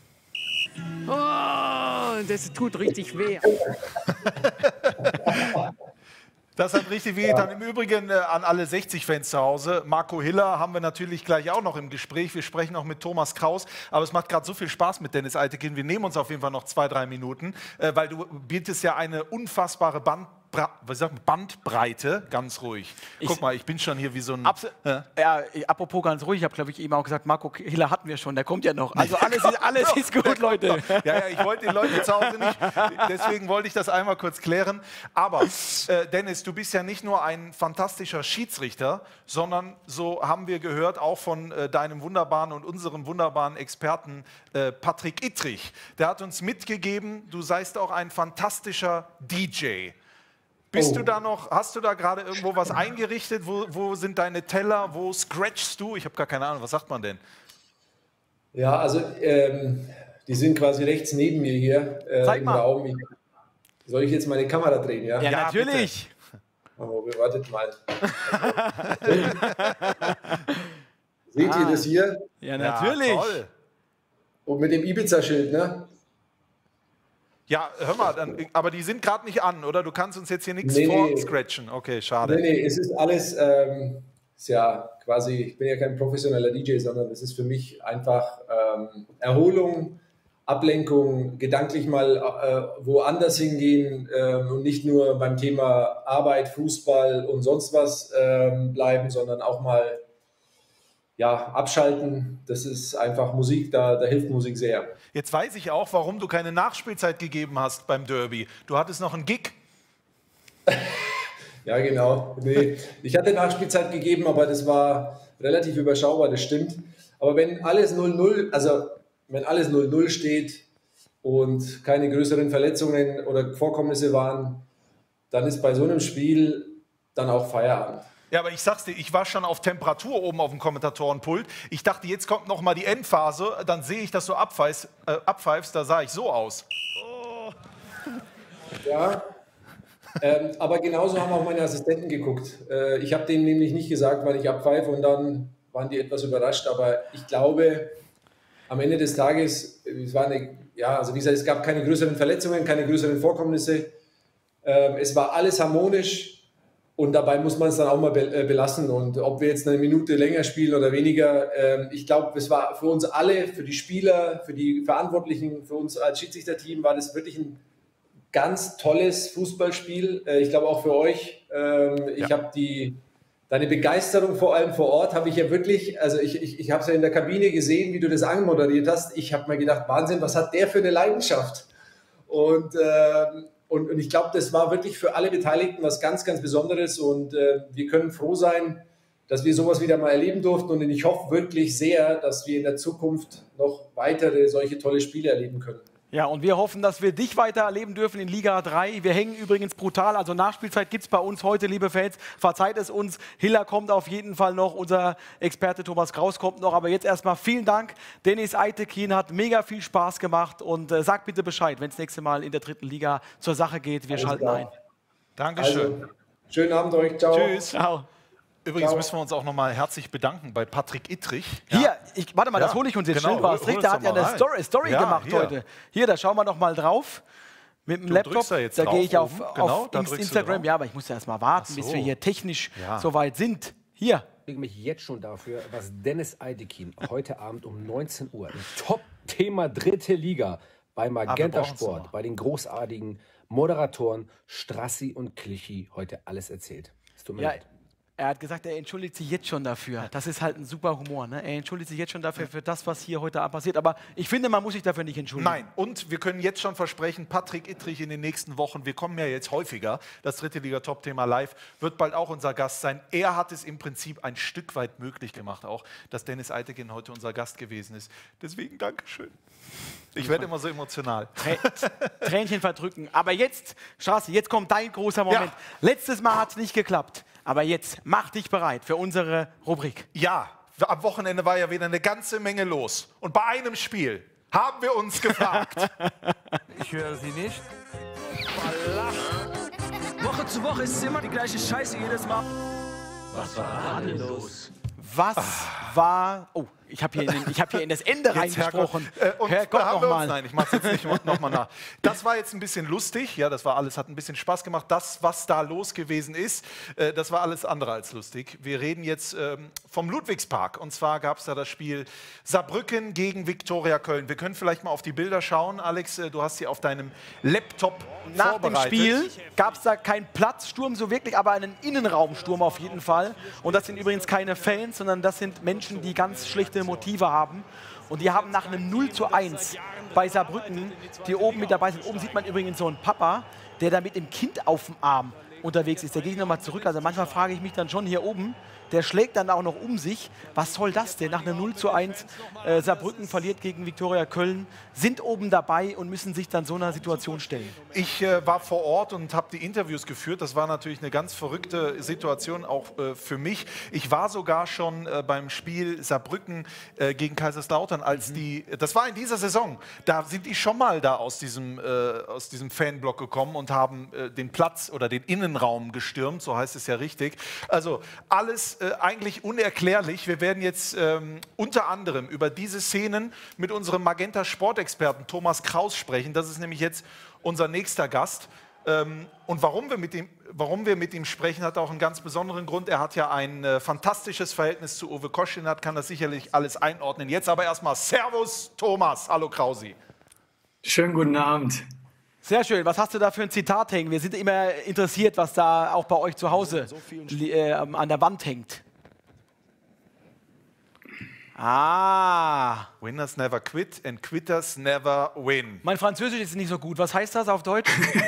Oh, das tut richtig weh. Das hat richtig weh. Dann im Übrigen an alle 60-Fans zu Hause. Marco Hiller haben wir natürlich gleich auch noch im Gespräch. Wir sprechen auch mit Thomas Kraus. Aber es macht gerade so viel Spaß mit Dennis Eitekin. Wir nehmen uns auf jeden Fall noch 2-3 Minuten, weil du bietest ja eine unfassbare Bandbreite. Ganz ruhig. Guck mal, ich bin schon hier wie so ein... Apropos ganz ruhig, ich habe, glaube ich, eben auch gesagt, Marco Hiller hatten wir schon, der kommt ja noch. Also alles ist gut, Leute. Ja, ich wollte den Leuten zu Hause nicht, deswegen wollte ich das einmal kurz klären. Aber Dennis, du bist ja nicht nur ein fantastischer Schiedsrichter, sondern, so haben wir gehört, auch von deinem wunderbaren und unserem wunderbaren Experten Patrick Ittrich. Der hat uns mitgegeben, du seist auch ein fantastischer DJ. Bist du da noch, hast du da gerade irgendwo was eingerichtet? Wo sind deine Teller? Wo scratchst du? Ich habe gar keine Ahnung, was sagt man denn? Ja, also die sind quasi rechts neben mir hier im Raum. Soll ich jetzt meine Kamera drehen? Ja, ja natürlich. Oh, wartet mal. Seht ihr das hier? Ja, natürlich. Ja, toll. Und mit dem Ibiza-Schild, ne? Ja, hör mal, aber die sind gerade nicht an, oder? Du kannst uns jetzt hier nichts vorscratchen. Okay, schade. Nee, es ist alles, ist ja quasi, ich bin ja kein professioneller DJ, sondern es ist für mich einfach Erholung, Ablenkung, gedanklich mal woanders hingehen und nicht nur beim Thema Arbeit, Fußball und sonst was bleiben, sondern auch mal abschalten. Das ist einfach Musik, da hilft Musik sehr. Jetzt weiß ich auch, warum du keine Nachspielzeit gegeben hast beim Derby. Du hattest noch einen Gig. Ja, genau. Nee, ich hatte Nachspielzeit gegeben, aber das war relativ überschaubar, das stimmt. Aber wenn alles 0-0 steht und keine größeren Verletzungen oder Vorkommnisse waren, dann ist bei so einem Spiel dann auch Feierabend. Ja, aber ich sag's dir, ich war schon auf Temperatur oben auf dem Kommentatorenpult. Ich dachte, jetzt kommt noch mal die Endphase, dann sehe ich, dass du abpfeifst, da sah ich so aus. Oh. Ja, aber genauso haben auch meine Assistenten geguckt. Ich habe denen nämlich nicht gesagt, wann ich abpfeife, und dann waren die etwas überrascht. Aber ich glaube, am Ende des Tages, es war also wie gesagt, es gab keine größeren Verletzungen, keine größeren Vorkommnisse. Es war alles harmonisch. Und dabei muss man es dann auch mal belassen. Und ob wir jetzt eine Minute länger spielen oder weniger, ich glaube, es war für uns alle, für die Spieler, für die Verantwortlichen, für uns als Schiedsrichterteam, war das wirklich ein ganz tolles Fußballspiel. Ich glaube auch für euch. Ich habe deine Begeisterung vor allem vor Ort, habe ich ja wirklich, also ich habe es ja in der Kabine gesehen, wie du das anmoderiert hast. Ich habe mir gedacht, Wahnsinn, was hat der für eine Leidenschaft? Und ich glaube, das war wirklich für alle Beteiligten was ganz, ganz Besonderes, und wir können froh sein, dass wir sowas wieder mal erleben durften, und ich hoffe wirklich sehr, dass wir in der Zukunft noch weitere solche tolle Spiele erleben können. Ja, und wir hoffen, dass wir dich weiter erleben dürfen in Liga 3. Wir hängen übrigens brutal, also Nachspielzeit gibt es bei uns heute, liebe Fans. Verzeiht es uns, Hiller kommt auf jeden Fall noch, unser Experte Thomas Kraus kommt noch. Aber jetzt erstmal vielen Dank. Dennis Eitekin, hat mega viel Spaß gemacht, und sag bitte Bescheid, wenn es nächste Mal in der 3. Liga zur Sache geht. Wir schalten ein. Dankeschön. Also, schönen Abend euch. Ciao. Tschüss. Ciao. Übrigens müssen wir uns auch noch mal herzlich bedanken bei Patrick Ittrich. Hier, warte mal, das hole ich uns jetzt schnell. Du hast recht, der hat ja eine Story gemacht heute. Hier, da schauen wir noch mal drauf. Mit dem Laptop, da gehe ich auf Instagram. Ja, aber ich muss ja erst mal warten, bis wir hier technisch soweit sind. Hier. Ich lege mich jetzt schon dafür, was Dennis Eitekin heute Abend um 19 Uhr im Top-Thema 3. Liga bei Magenta Sport, bei den großartigen Moderatoren Strassi und Clichy heute alles erzählt. Es tut mir leid. Er hat gesagt, er entschuldigt sich jetzt schon dafür. Das ist halt ein super Humor. Ne? Er entschuldigt sich jetzt schon dafür, für das, was hier heute Abend passiert. Aber ich finde, man muss sich dafür nicht entschuldigen. Nein, und wir können jetzt schon versprechen, Patrick Ittrich in den nächsten Wochen, wir kommen ja jetzt häufiger, das 3. Liga-Top-Thema live, wird bald auch unser Gast sein. Er hat es im Prinzip ein Stück weit möglich gemacht, auch, dass Dennis Eitekin heute unser Gast gewesen ist. Deswegen Dankeschön. Ich werde immer so emotional. Tränchen verdrücken. Aber jetzt, Strassi, jetzt kommt dein großer Moment. Ja. Letztes Mal hat es nicht geklappt. Aber jetzt mach dich bereit für unsere Rubrik. Ja, am Wochenende war ja wieder eine ganze Menge los. Und bei einem Spiel haben wir uns gefragt. Ich höre Sie nicht. Woche zu Woche ist es immer die gleiche Scheiße jedes Mal. Was war da denn los? Was war... Oh, ich habe hier in das Ende reingesprochen. Herrgott nochmal. Nein, ich mache es jetzt nicht nochmal nach. Das war jetzt ein bisschen lustig. Ja, das war alles, hat ein bisschen Spaß gemacht. Das, was da los gewesen ist, das war alles andere als lustig. Wir reden jetzt vom Ludwigspark. Und zwar gab es da das Spiel Saarbrücken gegen Viktoria Köln. Wir können vielleicht mal auf die Bilder schauen. Alex, du hast sie auf deinem Laptop Nach dem vorbereitet. Spiel gab es da keinen Platzsturm so wirklich, aber einen Innenraumsturm auf jeden Fall. Und das sind übrigens keine Fans, sondern das sind Menschen, die ganz schlichte Motive haben. Und die haben nach einem 0:1 bei Saarbrücken, die oben mit dabei sind. Oben sieht man übrigens so einen Papa, der da mit dem Kind auf dem Arm unterwegs ist. Da gehe ich nochmal zurück. Also manchmal frage ich mich dann schon hier oben, der schlägt dann auch noch um sich. Was soll das denn? Nach einem 0:1 Saarbrücken verliert gegen Viktoria Köln, sind oben dabei und müssen sich dann so einer Situation stellen. Ich war vor Ort und habe die Interviews geführt. Das war natürlich eine ganz verrückte Situation, auch für mich. Ich war sogar schon beim Spiel Saarbrücken gegen Kaiserslautern, als das war in dieser Saison, da sind die schon mal da aus diesem Fanblock gekommen und haben den Platz oder den Innenraum gestürmt, so heißt es ja richtig. Also alles eigentlich unerklärlich. Wir werden jetzt unter anderem über diese Szenen mit unserem Magenta Sportexperten Thomas Kraus sprechen. Das ist nämlich jetzt unser nächster Gast. Und warum wir mit ihm sprechen, hat auch einen ganz besonderen Grund. Er hat ja ein fantastisches Verhältnis zu Uwe Koschinat, kann das sicherlich alles einordnen. Jetzt aber erstmal Servus Thomas. Hallo Krausi. Schönen guten Abend. Sehr schön. Was hast du da für ein Zitat hängen? Wir sind immer interessiert, was da auch bei euch zu Hause an der Wand hängt. Ah. Winners never quit and quitters never win. Mein Französisch ist nicht so gut. Was heißt das auf Deutsch?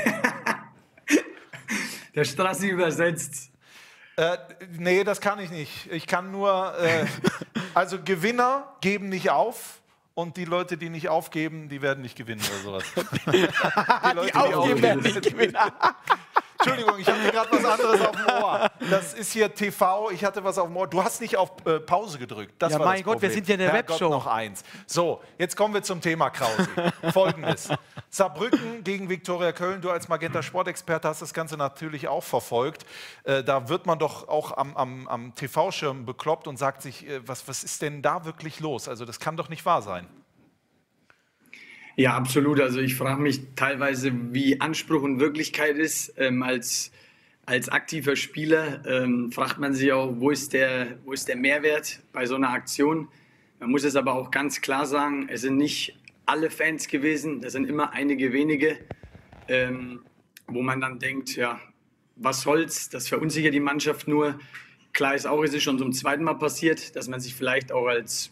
Der Strassi übersetzt. Nee, das kann ich nicht. Ich kann nur, also Gewinner geben nicht auf. Und die Leute, die nicht aufgeben, die werden nicht gewinnen oder sowas. Die aufgeben, werden nicht gewinnen. Entschuldigung, ich hatte gerade was anderes auf dem Ohr. Das ist hier TV, ich hatte was auf dem Ohr. Du hast nicht auf Pause gedrückt. Das ja, war mein das Gott, Problem. wir sind ja in der Webshow. Noch eins. So, jetzt kommen wir zum Thema Krausi. Folgendes. Saarbrücken gegen Viktoria Köln. Du als Magenta Sportexperte hast das Ganze natürlich auch verfolgt. Da wird man doch auch am TV-Schirm bekloppt und sagt sich, was ist denn da wirklich los? Also das kann doch nicht wahr sein. Ja, absolut. Also ich frage mich teilweise, wie Anspruch und Wirklichkeit ist. Als aktiver Spieler fragt man sich auch, wo ist der Mehrwert bei so einer Aktion. Man muss es aber auch ganz klar sagen, es sind nicht alle Fans gewesen, das sind immer einige wenige, wo man dann denkt, ja, was soll's, das verunsichert die Mannschaft nur. Klar ist auch, es ist schon zum zweiten Mal passiert, dass man sich vielleicht auch als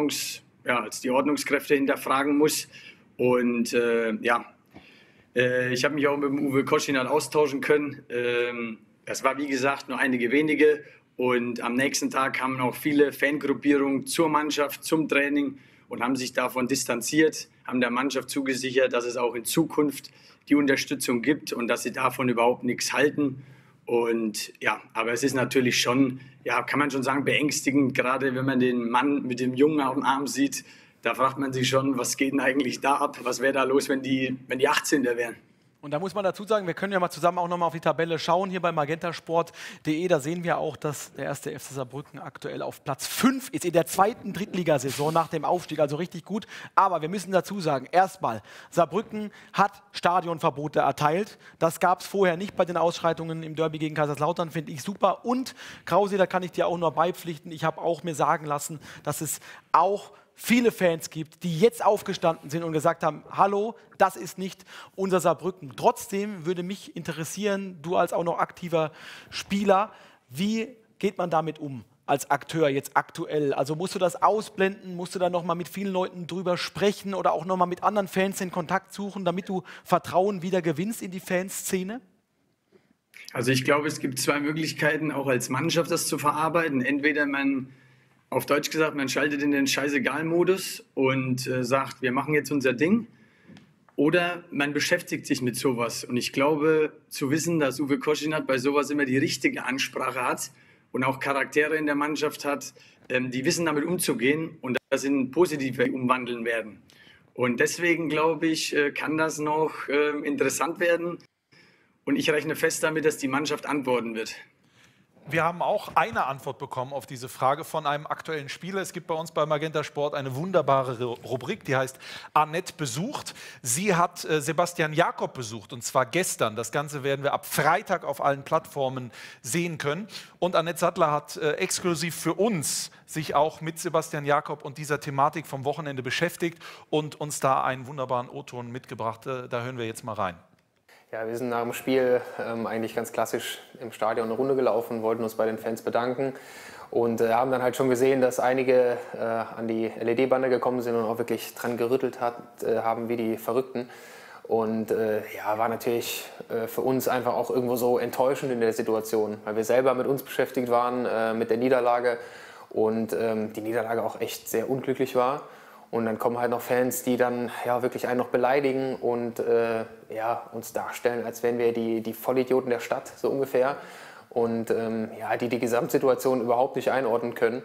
die Ordnungskräfte hinterfragen muss. Und ich habe mich auch mit dem Uwe Koschinat austauschen können. Das war, wie gesagt, nur einige wenige. Und am nächsten Tag kamen auch viele Fangruppierungen zur Mannschaft, zum Training und haben sich davon distanziert, haben der Mannschaft zugesichert, dass es auch in Zukunft die Unterstützung gibt und dass sie davon überhaupt nichts halten. Und ja, aber es ist natürlich schon, ja, kann man schon sagen, beängstigend, gerade wenn man den Mann mit dem Jungen auf dem Arm sieht. Da fragt man sich schon, was geht denn eigentlich da ab? Was wäre da los, wenn die 18. wären? Und da muss man dazu sagen, wir können ja mal zusammen auch nochmal auf die Tabelle schauen, hier bei magentasport.de. Da sehen wir auch, dass der 1. FC Saarbrücken aktuell auf Platz 5 ist in der 2. Drittligasaison nach dem Aufstieg. Also richtig gut. Aber wir müssen dazu sagen, erstmal, Saarbrücken hat Stadionverbote erteilt. Das gab es vorher nicht bei den Ausschreitungen im Derby gegen Kaiserslautern, finde ich super. Und Krausi, da kann ich dir auch nur beipflichten, ich habe auch mir sagen lassen, dass es auch viele Fans gibt, die jetzt aufgestanden sind und gesagt haben, hallo, das ist nicht unser Saarbrücken. Trotzdem würde mich interessieren, du als auch noch aktiver Spieler, wie geht man damit um als Akteur jetzt aktuell? Also musst du das ausblenden, musst du da nochmal mit vielen Leuten drüber sprechen oder auch nochmal mit anderen Fans den Kontakt suchen, damit du Vertrauen wieder gewinnst in die Fanszene? Also ich glaube, es gibt zwei Möglichkeiten, auch als Mannschaft das zu verarbeiten. Entweder auf Deutsch gesagt, man schaltet in den Scheißegal-Modus und sagt, wir machen jetzt unser Ding. Oder man beschäftigt sich mit sowas. Und ich glaube, zu wissen, dass Uwe Koschinat bei sowas immer die richtige Ansprache hat und auch Charaktere in der Mannschaft hat, die wissen, damit umzugehen und das in positive umwandeln werden. Und deswegen, glaube ich, kann das noch interessant werden. Und ich rechne fest damit, dass die Mannschaft antworten wird. Wir haben auch eine Antwort bekommen auf diese Frage von einem aktuellen Spieler. Es gibt bei uns bei Magenta Sport eine wunderbare Rubrik, die heißt Annette besucht. Sie hat Sebastian Jakob besucht, und zwar gestern. Das Ganze werden wir ab Freitag auf allen Plattformen sehen können. Und Annette Sattler hat exklusiv für uns sich auch mit Sebastian Jakob und dieser Thematik vom Wochenende beschäftigt und uns da einen wunderbaren O-Ton mitgebracht. Da hören wir jetzt mal rein. Ja, wir sind nach dem Spiel eigentlich ganz klassisch im Stadion eine Runde gelaufen, wollten uns bei den Fans bedanken und haben dann halt schon gesehen, dass einige an die LED-Bande gekommen sind und auch wirklich dran gerüttelt haben wie die Verrückten. Und ja, war natürlich für uns einfach auch irgendwo so enttäuschend in der Situation, weil wir selber mit uns beschäftigt waren, mit der Niederlage und die Niederlage auch echt sehr unglücklich war. Und dann kommen halt noch Fans, die dann ja wirklich einen noch beleidigen und ja, uns darstellen, als wären wir die Vollidioten der Stadt, so ungefähr. Und ja, die Gesamtsituation überhaupt nicht einordnen können.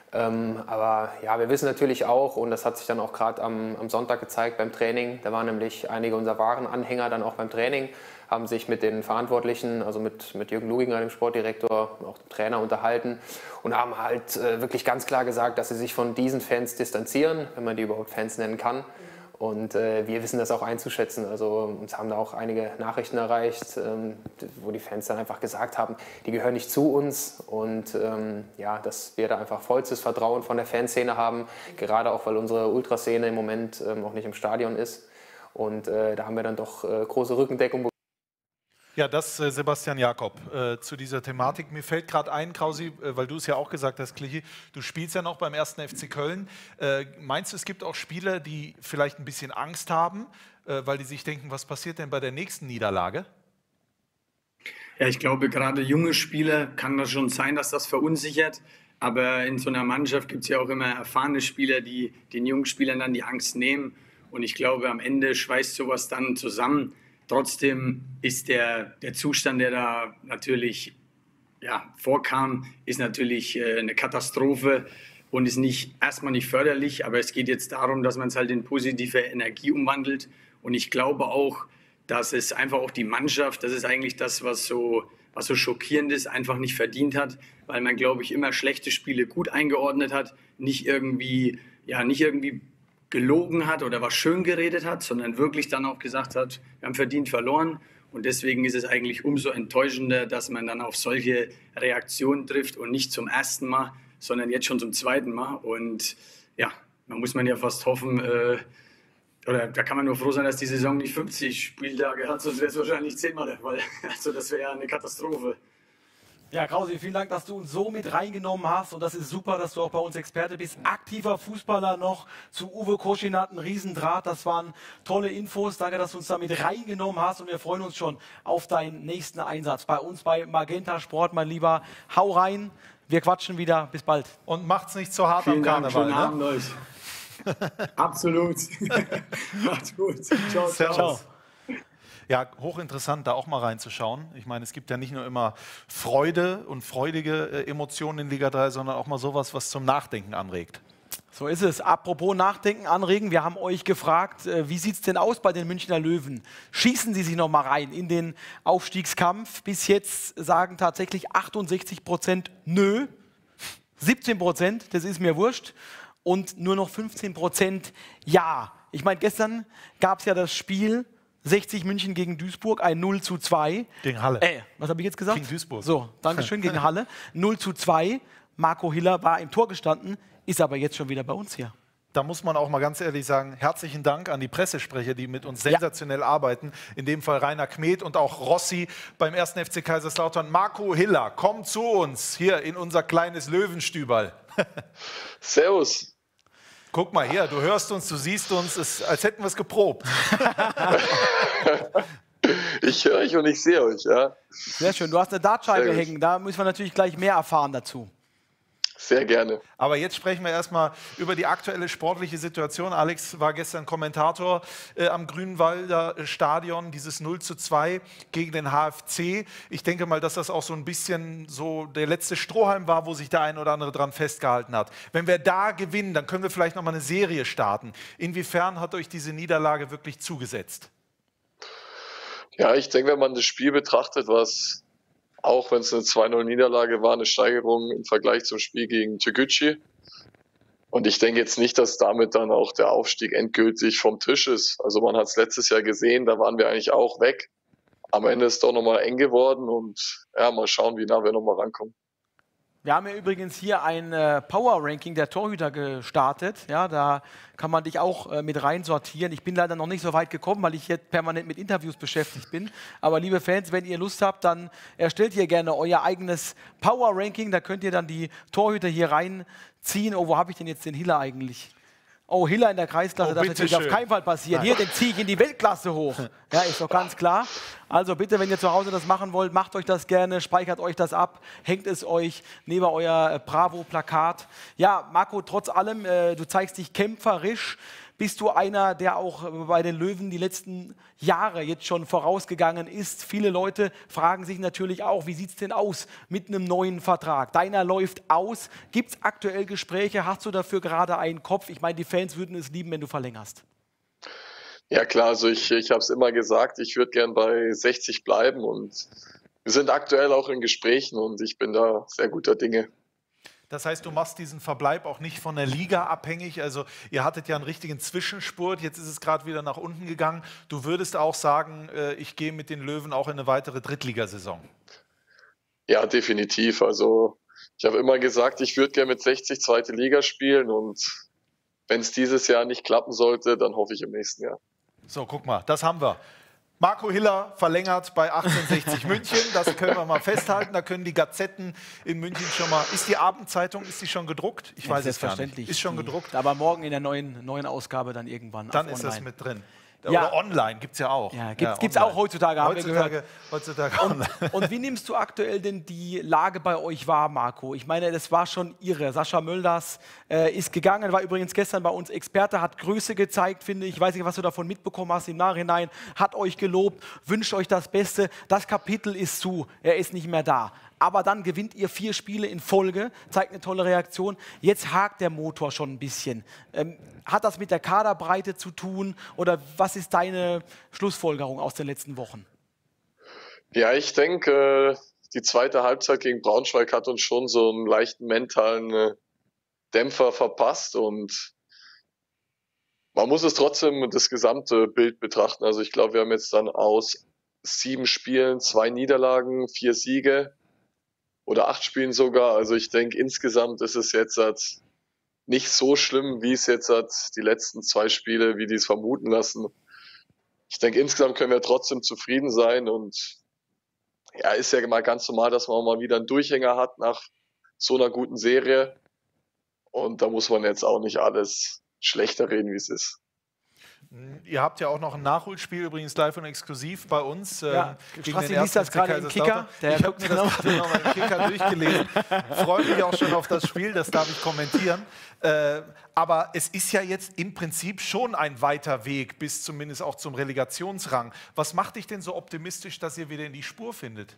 Aber ja, wir wissen natürlich auch, und das hat sich dann auch gerade am Sonntag gezeigt beim Training, da waren nämlich einige unserer wahren Anhänger dann auch beim Training, haben sich mit den Verantwortlichen, also mit Jürgen Luginger, dem Sportdirektor, auch dem Trainer unterhalten und haben halt wirklich ganz klar gesagt, dass sie sich von diesen Fans distanzieren, wenn man die überhaupt Fans nennen kann. Und wir wissen das auch einzuschätzen. Also uns haben da auch einige Nachrichten erreicht, wo die Fans dann einfach gesagt haben, die gehören nicht zu uns. Und ja, dass wir da einfach vollstes Vertrauen von der Fanszene haben, gerade auch, weil unsere Ultraszene im Moment auch nicht im Stadion ist. Und da haben wir dann doch große Rückendeckung bekommen. Ja, das Sebastian Jakob zu dieser Thematik. Mir fällt gerade ein, Krausi, weil du es ja auch gesagt hast, Clichy, du spielst ja noch beim 1. FC Köln. Meinst du, es gibt auch Spieler, die vielleicht ein bisschen Angst haben, weil die sich denken, was passiert denn bei der nächsten Niederlage? Ja, ich glaube, gerade junge Spieler kann das schon sein, dass das verunsichert. Aber in so einer Mannschaft gibt es ja auch immer erfahrene Spieler, die den jungen Spielern dann die Angst nehmen. Und ich glaube, am Ende schweißt sowas dann zusammen. Trotzdem ist der Zustand, der da natürlich vorkam, ist natürlich eine Katastrophe und ist erstmal nicht förderlich. Aber es geht jetzt darum, dass man es halt in positive Energie umwandelt. Und ich glaube auch, dass es einfach auch die Mannschaft, das ist eigentlich das, was so schockierend ist, einfach nicht verdient hat, weil man, glaube ich, immer schlechte Spiele gut eingeordnet hat, nicht irgendwie gelogen hat oder was schön geredet hat, sondern wirklich dann auch gesagt hat, wir haben verdient verloren. Und deswegen ist es eigentlich umso enttäuschender, dass man dann auf solche Reaktionen trifft und nicht zum ersten Mal, sondern jetzt schon zum zweiten Mal. Und ja, da muss man ja fast hoffen, oder da kann man nur froh sein, dass die Saison nicht 50 Spieltage hat, sonst wäre es wahrscheinlich 10-mal der Fall. Also das wäre ja eine Katastrophe. Ja, Krausi, vielen Dank, dass du uns so mit reingenommen hast und das ist super, dass du auch bei uns Experte bist. Aktiver Fußballer noch zu Uwe Koschinat, ein Riesendraht, das waren tolle Infos. Danke, dass du uns da mit reingenommen hast und wir freuen uns schon auf deinen nächsten Einsatz bei uns bei Magenta Sport, mein Lieber. Hau rein, wir quatschen wieder, bis bald. Und macht's nicht zu hart Vielen am Karneval. Dank, schönen Abend euch. Absolut. Macht's gut. Ciao, ciao. Ja, hochinteressant, da auch mal reinzuschauen. Ich meine, es gibt ja nicht nur immer Freude und freudige Emotionen in Liga 3, sondern auch mal sowas, was zum Nachdenken anregt. So ist es. Apropos Nachdenken anregen, wir haben euch gefragt, wie sieht es denn aus bei den Münchner Löwen? Schießen sie sich noch mal rein in den Aufstiegskampf? Bis jetzt sagen tatsächlich 68% nö, 17%, das ist mir wurscht, und nur noch 15% ja. Ich meine, gestern gab es ja das Spiel 60 München gegen Duisburg, ein 0:2. Gegen Halle. Was habe ich jetzt gesagt? Gegen Duisburg. So, Dankeschön, gegen Halle. 0:2. Marco Hiller war im Tor gestanden, ist aber jetzt schon wieder bei uns hier. Da muss man auch mal ganz ehrlich sagen, herzlichen Dank an die Pressesprecher, die mit uns sensationell arbeiten. In dem Fall Rainer Kmet und auch Rossi beim 1. FC Kaiserslautern. Marco Hiller, komm zu uns hier in unser kleines Löwenstüberl. Servus. Guck mal her, du hörst uns, du siehst uns, als hätten wir es geprobt. Ich höre euch und ich sehe euch, ja. Sehr schön, du hast eine Dartscheibe hängen, da müssen wir natürlich gleich mehr erfahren dazu. Sehr gerne. Aber jetzt sprechen wir erstmal über die aktuelle sportliche Situation. Alex war gestern Kommentator am Grünwalder Stadion, dieses 0:2 gegen den HFC. Ich denke mal, dass das auch so ein bisschen so der letzte Strohhalm war, wo sich der ein oder andere dran festgehalten hat. Wenn wir da gewinnen, dann können wir vielleicht noch mal eine Serie starten. Inwiefern hat euch diese Niederlage wirklich zugesetzt? Ja, ich denke, wenn man das Spiel betrachtet, was auch wenn es eine 2-0-Niederlage war, eine Steigerung im Vergleich zum Spiel gegen Tegucigalpa. Und ich denke jetzt nicht, dass damit dann auch der Aufstieg endgültig vom Tisch ist. Also man hat es letztes Jahr gesehen, da waren wir eigentlich auch weg. Am Ende ist es doch nochmal eng geworden und ja, mal schauen, wie nah wir nochmal rankommen. Wir haben ja übrigens hier ein Power-Ranking der Torhüter gestartet. Ja, da kann man dich auch mit reinsortieren. Ich bin leider noch nicht so weit gekommen, weil ich jetzt permanent mit Interviews beschäftigt bin. Aber liebe Fans, wenn ihr Lust habt, dann erstellt hier gerne euer eigenes Power-Ranking. Da könnt ihr dann die Torhüter hier reinziehen. Oh, wo habe ich denn jetzt den Hiller eigentlich? Oh, Hiller in der Kreisklasse darf natürlich auf keinen Fall passieren. Hier, den ziehe ich in die Weltklasse hoch. Ja, ist doch ganz klar. Also bitte, wenn ihr zu Hause das machen wollt, macht euch das gerne, speichert euch das ab, hängt es euch neben euer Bravo-Plakat. Ja, Marco, trotz allem, du zeigst dich kämpferisch. Bist du einer, der auch bei den Löwen die letzten Jahre jetzt schon vorausgegangen ist? Viele Leute fragen sich natürlich auch, wie sieht es denn aus mit einem neuen Vertrag? Deiner läuft aus. Gibt es aktuell Gespräche? Hast du dafür gerade einen Kopf? Ich meine, die Fans würden es lieben, wenn du verlängerst. Ja klar, also ich habe es immer gesagt, ich würde gern bei 60 bleiben und wir sind aktuell auch in Gesprächen und ich bin da sehr guter Dinge. Das heißt, du machst diesen Verbleib auch nicht von der Liga abhängig. Also ihr hattet ja einen richtigen Zwischenspurt, jetzt ist es gerade wieder nach unten gegangen. Du würdest auch sagen, ich gehe mit den Löwen auch in eine weitere Drittligasaison. Ja, definitiv. Also ich habe immer gesagt, ich würde gerne mit 60 zweite Liga spielen und wenn es dieses Jahr nicht klappen sollte, dann hoffe ich im nächsten Jahr. So, guck mal, das haben wir. Marco Hiller verlängert bei 1860 München, das können wir mal festhalten. Da können die Gazetten in München schon mal. Ist die Abendzeitung, ist die schon gedruckt? Ich weiß es gar nicht. Ist schon gedruckt. Aber morgen in der neuen Ausgabe dann irgendwann. Dann ist das mit drin. Oder online gibt es ja auch. Ja, gibt es auch heutzutage, haben wir gehört. Heutzutage online. Und wie nimmst du aktuell denn die Lage bei euch wahr, Marco? Ich meine, das war schon irre. Sascha Mölders ist gegangen, war übrigens gestern bei uns Experte, hat Größe gezeigt, finde ich. Ich weiß nicht, was du davon mitbekommen hast im Nachhinein. Hat euch gelobt, wünscht euch das Beste. Das Kapitel ist zu, er ist nicht mehr da. Aber dann gewinnt ihr 4 Spiele in Folge, zeigt eine tolle Reaktion. Jetzt hakt der Motor schon ein bisschen. Hat das mit der Kaderbreite zu tun oder was ist deine Schlussfolgerung aus den letzten Wochen? Ja, ich denke, die zweite Halbzeit gegen Braunschweig hat uns schon so einen leichten mentalen Dämpfer verpasst und man muss es trotzdem das gesamte Bild betrachten. Also ich glaube, wir haben jetzt dann aus 7 Spielen 2 Niederlagen, 4 Siege. Oder 8 Spielen sogar. Also ich denke, insgesamt ist es jetzt nicht so schlimm, wie es jetzt die letzten 2 Spiele, wie die es vermuten lassen. Ich denke, insgesamt können wir trotzdem zufrieden sein und ja, ist ja mal ganz normal, dass man mal wieder einen Durchhänger hat nach so einer guten Serie. Und da muss man jetzt auch nicht alles schlechter reden, wie es ist. Ihr habt ja auch noch ein Nachholspiel, übrigens live und exklusiv bei uns. Ja, Strassi liest das gerade im Kicker. Ich habe mir das gerade nochmal im Kicker durchgelesen. Freue mich auch schon auf das Spiel, das darf ich kommentieren. Aber es ist ja jetzt im Prinzip schon ein weiter Weg, bis zumindest auch zum Relegationsrang. Was macht dich denn so optimistisch, dass ihr wieder in die Spur findet?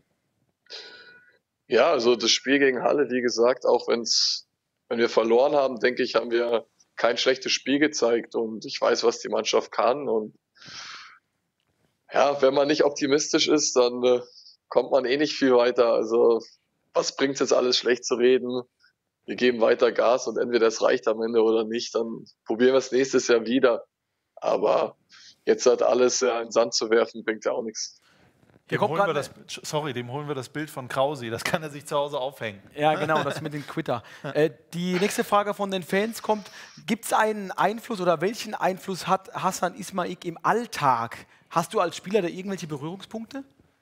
Ja, also das Spiel gegen Halle, wie gesagt, auch wenn wir verloren haben, denke ich, haben wir kein schlechtes Spiel gezeigt und ich weiß, was die Mannschaft kann und ja, wenn man nicht optimistisch ist, dann kommt man eh nicht viel weiter. Also was bringt es jetzt alles schlecht zu reden? Wir geben weiter Gas und entweder es reicht am Ende oder nicht, dann probieren wir es nächstes Jahr wieder. Aber jetzt alles in den Sand zu werfen, bringt ja auch nichts. Dem holen wir das Bild von Krausi, das kann er sich zu Hause aufhängen. Ja, genau, das mit dem Quitter. Die nächste Frage von den Fans kommt, gibt es einen Einfluss oder welchen Einfluss hat Hassan Ismaik im Alltag? Hast du als Spieler da irgendwelche Berührungspunkte?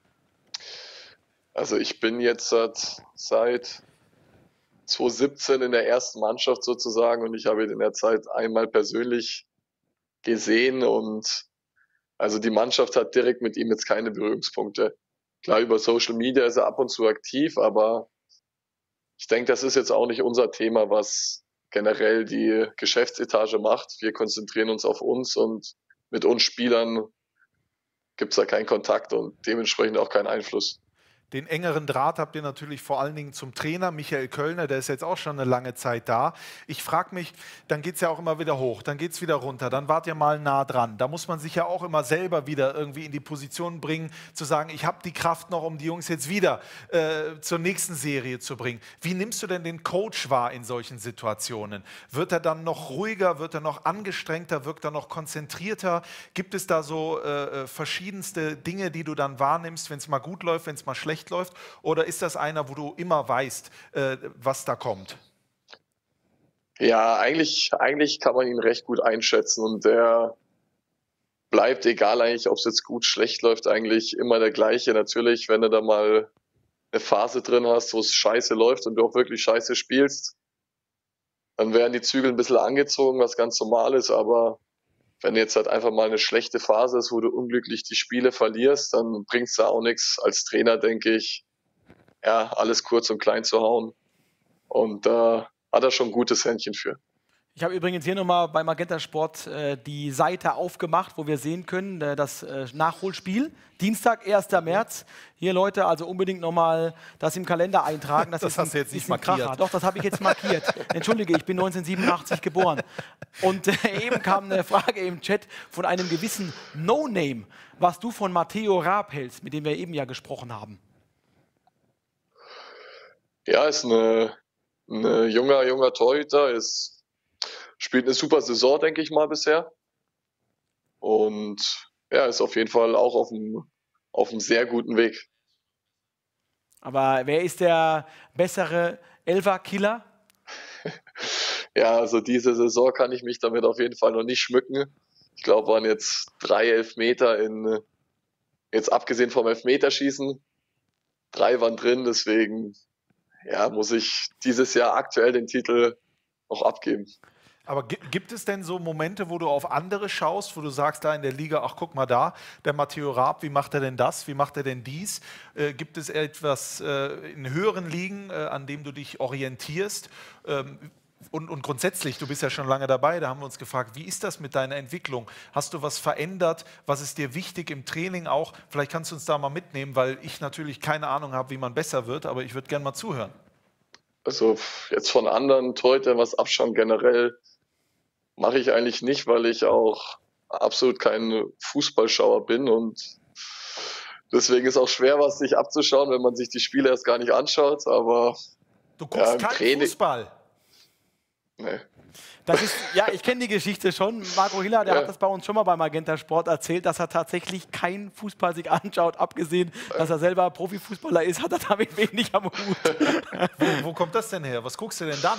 Also ich bin jetzt seit 2017 in der ersten Mannschaft sozusagen und ich habe ihn in der Zeit einmal persönlich gesehen und also die Mannschaft hat direkt mit ihm jetzt keine Berührungspunkte. Klar, über Social Media ist er ab und zu aktiv, aber ich denke, das ist jetzt auch nicht unser Thema, was generell die Geschäftsetage macht. Wir konzentrieren uns auf uns und mit uns Spielern gibt es da keinen Kontakt und dementsprechend auch keinen Einfluss. Den engeren Draht habt ihr natürlich vor allen Dingen zum Trainer, Michael Kölner, der ist jetzt auch schon eine lange Zeit da. Ich frage mich, dann geht es ja auch immer wieder hoch, dann geht es wieder runter, dann wart ihr mal nah dran. Da muss man sich ja auch immer selber wieder irgendwie in die Position bringen, zu sagen, ich habe die Kraft noch, um die Jungs jetzt wieder zur nächsten Serie zu bringen. Wie nimmst du denn den Coach wahr in solchen Situationen? Wird er dann noch ruhiger, wird er noch angestrengter, wirkt er noch konzentrierter? Gibt es da so verschiedenste Dinge, die du dann wahrnimmst, wenn es mal gut läuft, wenn es mal schlecht läuft, oder ist das einer, wo du immer weißt, was da kommt? Ja, eigentlich kann man ihn recht gut einschätzen und der bleibt, egal eigentlich, ob es jetzt gut, schlecht läuft, eigentlich immer der gleiche. Natürlich, wenn du da mal eine Phase drin hast, wo es scheiße läuft und du auch wirklich scheiße spielst, dann werden die Zügel ein bisschen angezogen, was ganz normal ist, aber wenn jetzt halt einfach mal eine schlechte Phase ist, wo du unglücklich die Spiele verlierst, dann bringt es da auch nichts als Trainer, denke ich, ja, alles kurz und klein zu hauen. Und da hat er schon ein gutes Händchen für. Ich habe übrigens hier nochmal bei Magenta Sport die Seite aufgemacht, wo wir sehen können, das Nachholspiel. Dienstag, 1. März. Hier, Leute, also unbedingt nochmal das im Kalender eintragen. Das hast du jetzt nicht markiert. Kracher. Doch, das habe ich jetzt markiert. Entschuldige, ich bin 1987 geboren. Und eben kam eine Frage im Chat von einem gewissen No-Name, was du von Matteo Raab hältst, mit dem wir eben ja gesprochen haben. Ja, ist ein junger Torhüter, spielt eine super Saison, denke ich mal, bisher. Und ja, ist auf jeden Fall auch auf einem sehr guten Weg. Aber wer ist der bessere Elfer-Killer? Ja, also diese Saison kann ich mich damit auf jeden Fall noch nicht schmücken. Ich glaube, waren jetzt 3 Elfmeter jetzt abgesehen vom Elfmeterschießen, 3 waren drin, deswegen ja, muss ich dieses Jahr aktuell den Titel noch abgeben. Aber gibt es denn so Momente, wo du auf andere schaust, wo du sagst, da in der Liga, ach guck mal da, der Matteo Raab, wie macht er denn das, wie macht er denn dies? Gibt es etwas in höheren Ligen, an dem du dich orientierst? Und grundsätzlich, du bist ja schon lange dabei, da haben wir uns gefragt, wie ist das mit deiner Entwicklung? Hast du was verändert? Was ist dir wichtig im Training auch? Vielleicht kannst du uns da mal mitnehmen, weil ich natürlich keine Ahnung habe, wie man besser wird, aber ich würde gerne mal zuhören. Also jetzt von anderen Torhütern was abschauen generell mache ich eigentlich nicht, weil ich auch absolut kein Fußballschauer bin und deswegen ist auch schwer, was sich abzuschauen, wenn man sich die Spiele erst gar nicht anschaut, aber du guckst keinen Fußball? Nee. Das ist, ja, ich kenne die Geschichte schon. Marco Hiller, der hat das bei uns schon mal bei Magenta Sport erzählt, dass er tatsächlich keinen Fußball sich anschaut. Abgesehen, dass er selber Profifußballer ist, hat er damit wenig am Hut. Wo kommt das denn her? Was guckst du denn dann?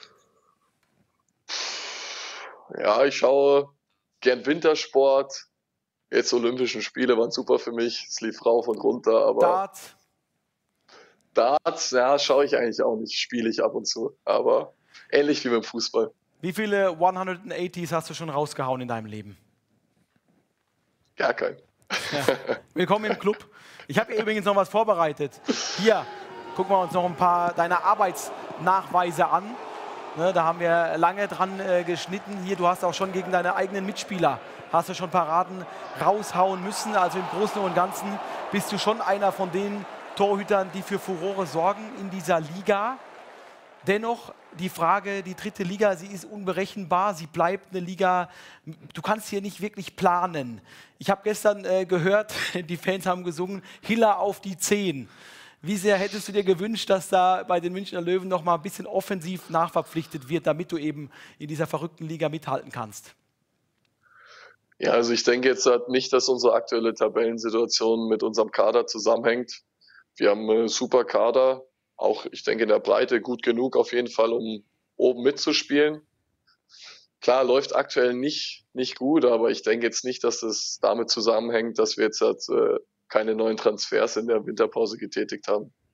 Ja, ich schaue gern Wintersport. Jetzt Olympischen Spiele waren super für mich. Es lief rauf und runter. Aber Darts, ja, schaue ich eigentlich auch nicht. Spiele ich ab und zu. Aber ähnlich wie beim Fußball. Wie viele 180s hast du schon rausgehauen in deinem Leben? Gar keinen. Ja. Willkommen im Club. Ich habe übrigens noch was vorbereitet. Hier, gucken wir uns noch ein paar deiner Arbeitsnachweise an. Ne, da haben wir lange dran geschnitten. Hier, du hast auch schon gegen deine eigenen Mitspieler, hast du schon Paraden raushauen müssen. Also im Großen und Ganzen bist du schon einer von den Torhütern, die für Furore sorgen in dieser Liga. Dennoch die Frage, die 3. Liga, sie ist unberechenbar, sie bleibt eine Liga, du kannst hier nicht wirklich planen. Ich habe gestern gehört, die Fans haben gesungen, Hiller auf die 10. Wie sehr hättest du dir gewünscht, dass da bei den Münchner Löwen noch mal ein bisschen offensiv nachverpflichtet wird, damit du eben in dieser verrückten Liga mithalten kannst? Ja, also ich denke jetzt nicht, dass unsere aktuelle Tabellensituation mit unserem Kader zusammenhängt. Wir haben einen super Kader, auch ich denke in der Breite gut genug auf jeden Fall, um oben mitzuspielen. Klar, läuft aktuell nicht gut, aber ich denke jetzt nicht, dass das damit zusammenhängt, dass wir jetzt keine neuen Transfers in der Winterpause getätigt haben.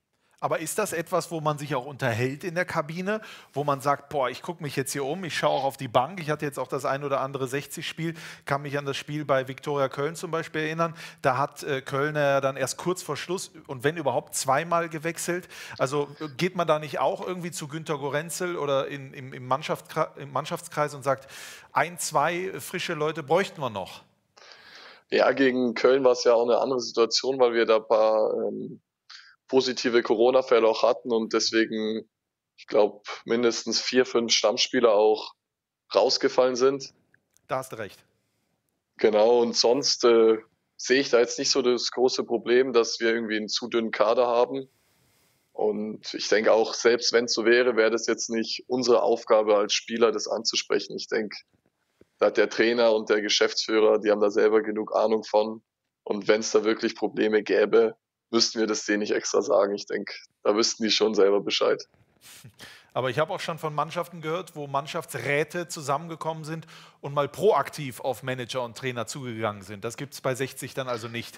Aber ist das etwas, wo man sich auch unterhält in der Kabine, wo man sagt, boah, ich gucke mich jetzt hier um, ich schaue auch auf die Bank, ich hatte jetzt auch das ein oder andere 60-Spiel, kann mich an das Spiel bei Viktoria Köln zum Beispiel erinnern, da hat Köln dann erst kurz vor Schluss und wenn überhaupt zweimal gewechselt, also geht man da nicht auch irgendwie zu Günter Gorenzel oder im Mannschaftskreis und sagt, 1, 2 frische Leute bräuchten wir noch? Ja, gegen Köln war es ja auch eine andere Situation, weil wir da ein paar positive Corona-Fälle auch hatten und deswegen, ich glaube, mindestens 4, 5 Stammspieler auch rausgefallen sind. Da hast du recht. Genau, und sonst sehe ich da jetzt nicht so das große Problem, dass wir irgendwie einen zu dünnen Kader haben. Und ich denke auch, selbst wenn es so wäre, wäre das jetzt nicht unsere Aufgabe als Spieler, das anzusprechen. Ich denke, da hat der Trainer und der Geschäftsführer, die haben da selber genug Ahnung von. Und wenn es da wirklich Probleme gäbe, müssten wir das denen nicht extra sagen. Ich denke, da wüssten die schon selber Bescheid. Aber ich habe auch schon von Mannschaften gehört, wo Mannschaftsräte zusammengekommen sind und mal proaktiv auf Manager und Trainer zugegangen sind. Das gibt es bei 60 dann also nicht.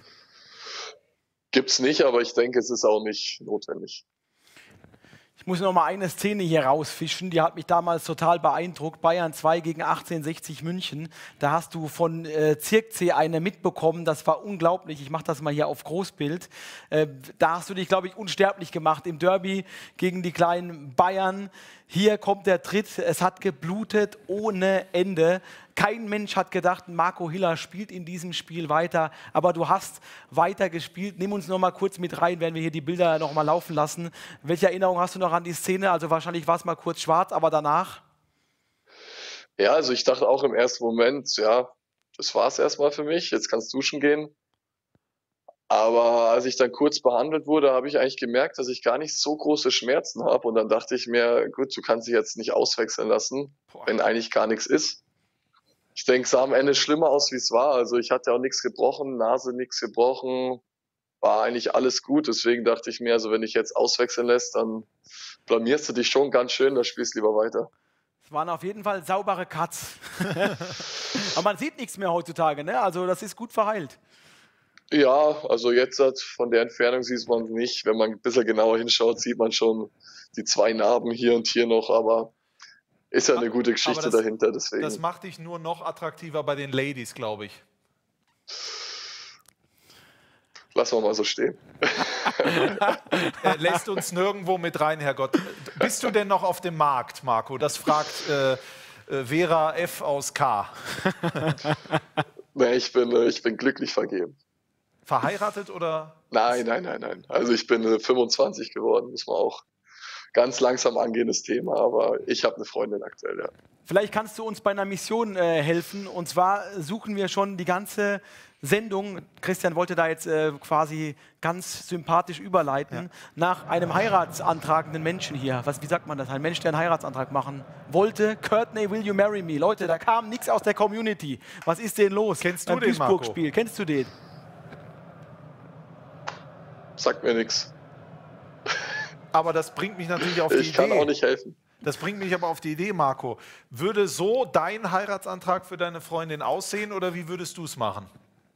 Gibt es nicht, aber ich denke, es ist auch nicht notwendig. Ich muss noch mal eine Szene hier rausfischen, die hat mich damals total beeindruckt. Bayern 2 gegen 1860 München. Da hast du von Zirkzee eine mitbekommen, das war unglaublich. Ich mache das mal hier auf Großbild. Da hast du dich, glaube ich, unsterblich gemacht im Derby gegen die kleinen Bayern. Hier kommt der Tritt, es hat geblutet ohne Ende. Kein Mensch hat gedacht, Marco Hiller spielt in diesem Spiel weiter, aber du hast weiter gespielt. Nimm uns noch mal kurz mit rein, werden wir hier die Bilder noch mal laufen lassen. Welche Erinnerung hast du noch an die Szene? Also wahrscheinlich war es mal kurz schwarz, aber danach? Ja, also ich dachte auch im ersten Moment, ja, das war es erstmal für mich, jetzt kannst du duschen gehen. Aber als ich dann kurz behandelt wurde, habe ich eigentlich gemerkt, dass ich gar nicht so große Schmerzen habe. Und dann dachte ich mir, gut, du kannst dich jetzt nicht auswechseln lassen, wenn eigentlich gar nichts ist. Ich denke, es sah am Ende schlimmer aus, wie es war. Also ich hatte auch nichts gebrochen, Nase nichts gebrochen, war eigentlich alles gut. Deswegen dachte ich mir, also wenn ich jetzt auswechseln lässt, dann blamierst du dich schon ganz schön, da spielst du lieber weiter. Es waren auf jeden Fall saubere Cuts. Aber man sieht nichts mehr heutzutage, ne? Also das ist gut verheilt. Ja, also jetzt von der Entfernung sieht man es nicht. Wenn man ein bisschen genauer hinschaut, sieht man schon die 2 Narben hier und hier noch, aber ist ja eine gute Geschichte dahinter. Deswegen. Das macht dich nur noch attraktiver bei den Ladies, glaube ich. Lassen wir mal so stehen. Er lässt uns nirgendwo mit rein, Herrgott. Bist du denn noch auf dem Markt, Marco? Das fragt Vera F. aus K. Nee, ich bin glücklich vergeben. Verheiratet oder? Nein. Also ich bin 25 geworden, muss man auch ganz langsam angehen, das Thema. Aber ich habe eine Freundin aktuell, ja. Vielleicht kannst du uns bei einer Mission helfen. Und zwar suchen wir schon die ganze Sendung, Christian wollte da jetzt quasi ganz sympathisch überleiten, nach einem heiratsantragenden Menschen hier. Wie sagt man das? Ein Mensch, der einen Heiratsantrag machen wollte. Courtney, will you marry me? Leute, da kam nichts aus der Community. Was ist denn los? Kennst du den, Marco? Duisburg-Spiel. Kennst du den? Sagt mir nichts. Aber das bringt mich natürlich auf die Idee. Ich kann auch nicht helfen. Das bringt mich aber auf die Idee, Marco. Würde so dein Heiratsantrag für deine Freundin aussehen oder wie würdest du es machen?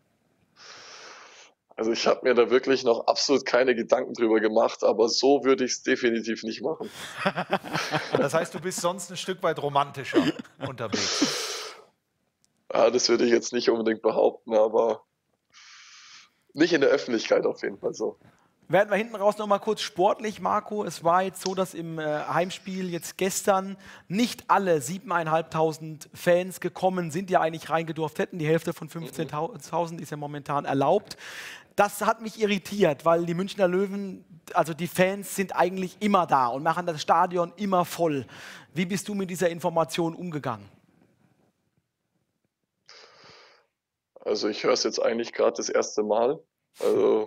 Also ich habe mir da wirklich noch absolut keine Gedanken drüber gemacht, aber so würde ich es definitiv nicht machen. Das heißt, du bist sonst ein Stück weit romantischer unterwegs. Ja, das würde ich jetzt nicht unbedingt behaupten, aber nicht in der Öffentlichkeit auf jeden Fall so. Werden wir hinten raus noch mal kurz sportlich, Marco. Es war jetzt so, dass im Heimspiel jetzt gestern nicht alle 7.500 Fans gekommen sind, die eigentlich reingedurft hätten. Die Hälfte von 15.000 ist ja momentan erlaubt. Das hat mich irritiert, weil die Münchner Löwen, also die Fans sind eigentlich immer da und machen das Stadion immer voll. Wie bist du mit dieser Information umgegangen? Also ich höre es jetzt eigentlich gerade das erste Mal. Also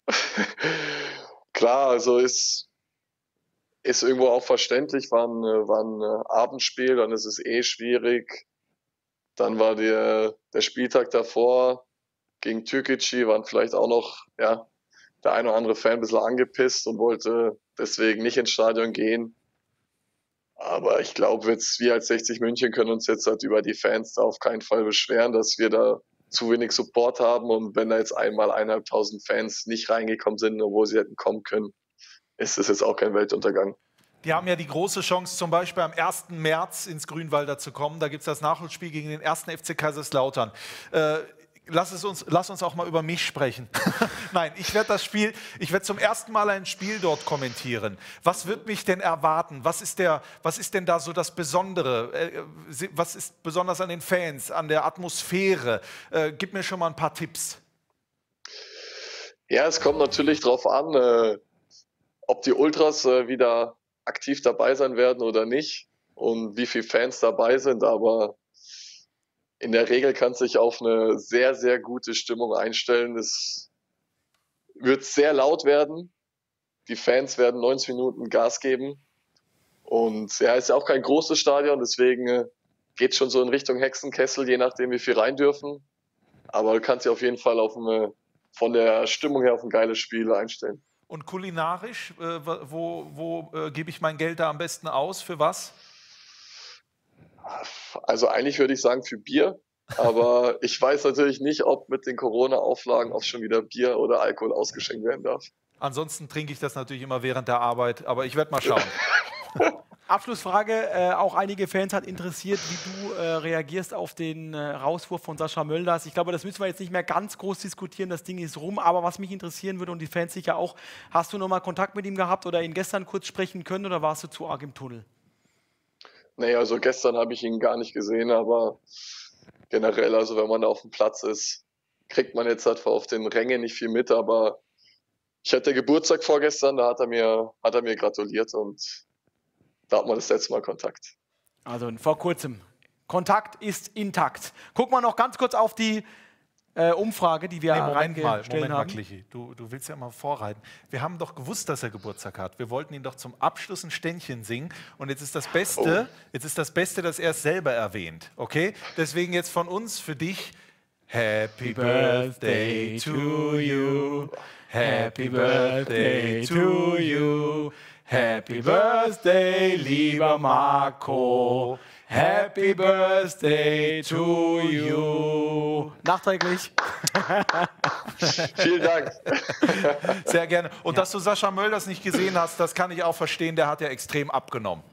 klar, also ist irgendwo auch verständlich, war ein Abendspiel, dann ist es schwierig. Dann war der Spieltag davor gegen Türkgücü, waren vielleicht auch noch der ein oder andere Fan ein bisschen angepisst und wollte deswegen nicht ins Stadion gehen. Aber ich glaube, wir als 60 München können uns jetzt halt über die Fans da auf keinen Fall beschweren, dass wir da zu wenig Support haben und wenn da jetzt einmal 1.500 Fans nicht reingekommen sind, obwohl sie hätten kommen können, ist es jetzt auch kein Weltuntergang. Die haben ja die große Chance, zum Beispiel am 1. März ins Grünwalder zu kommen. Da gibt es das Nachholspiel gegen den 1. FC Kaiserslautern. Lass uns auch mal über mich sprechen. Nein, ich werde zum ersten Mal ein Spiel dort kommentieren. Was wird mich denn erwarten? Was ist denn da so das Besondere? Was ist besonders an den Fans, an der Atmosphäre? Gib mir schon mal ein paar Tipps. Ja, es kommt natürlich darauf an, ob die Ultras wieder aktiv dabei sein werden oder nicht und wie viele Fans dabei sind, aber in der Regel kann es sich auf eine sehr, sehr gute Stimmung einstellen. Es wird sehr laut werden. Die Fans werden 90 Minuten Gas geben. Und ja, es ist ja auch kein großes Stadion, deswegen geht es schon so in Richtung Hexenkessel, je nachdem, wie viel rein dürfen. Aber du kannst dich auf jeden Fall von der Stimmung her auf ein geiles Spiel einstellen. Und kulinarisch, wo gebe ich mein Geld da am besten aus? Für was? Also eigentlich würde ich sagen für Bier, aber ich weiß natürlich nicht, ob mit den Corona-Auflagen auch schon wieder Bier oder Alkohol ausgeschenkt werden darf. Ansonsten trinke ich das natürlich immer während der Arbeit, aber ich werde mal schauen. Abschlussfrage, auch einige Fans hat interessiert, wie du reagierst auf den Rauswurf von Sascha Mölders. Ich glaube, das müssen wir jetzt nicht mehr ganz groß diskutieren, das Ding ist rum, aber was mich interessieren würde und die Fans sicher auch, hast du noch mal Kontakt mit ihm gehabt oder ihn gestern kurz sprechen können oder warst du zu arg im Tunnel? Nee, also gestern habe ich ihn gar nicht gesehen, aber generell, also wenn man da auf dem Platz ist, kriegt man jetzt halt auf den Rängen nicht viel mit, aber ich hatte Geburtstag vorgestern, da hat er mir gratuliert und da hat man das letzte Mal Kontakt. Also vor kurzem. Kontakt ist intakt. Guck mal noch ganz kurz auf die Umfrage, die wir reingestellt haben. Clichy. Du willst ja mal vorreiten. Wir haben doch gewusst, dass er Geburtstag hat. Wir wollten ihn doch zum Abschluss ein Ständchen singen. Und jetzt ist das Beste, dass er es selber erwähnt. Okay? Deswegen jetzt von uns für dich: Happy Birthday to you. Happy Birthday to you. Happy Birthday, lieber Marco. Happy Birthday to you. Nachträglich. Vielen Dank. Sehr gerne. Und dass du Sascha Mölders nicht gesehen hast, das kann ich auch verstehen. Der hat ja extrem abgenommen.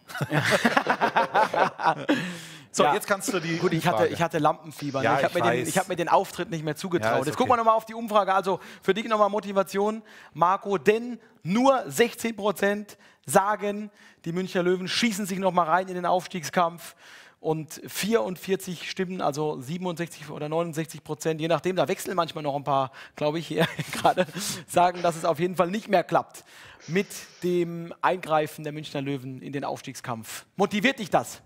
So, jetzt kannst du die Gut, ich hatte Lampenfieber. Ja, ich habe mir den Auftritt nicht mehr zugetraut. Ja, Jetzt okay. gucken wir nochmal auf die Umfrage. Also für dich nochmal Motivation, Marco, denn nur 16% sagen, die Münchner Löwen schießen sich nochmal rein in den Aufstiegskampf. Und 44 Stimmen, also 67 oder 69%, je nachdem, da wechseln manchmal noch ein paar, glaube ich, hier gerade, sagen, dass es auf jeden Fall nicht mehr klappt mit dem Eingreifen der Münchner Löwen in den Aufstiegskampf. Motiviert dich das?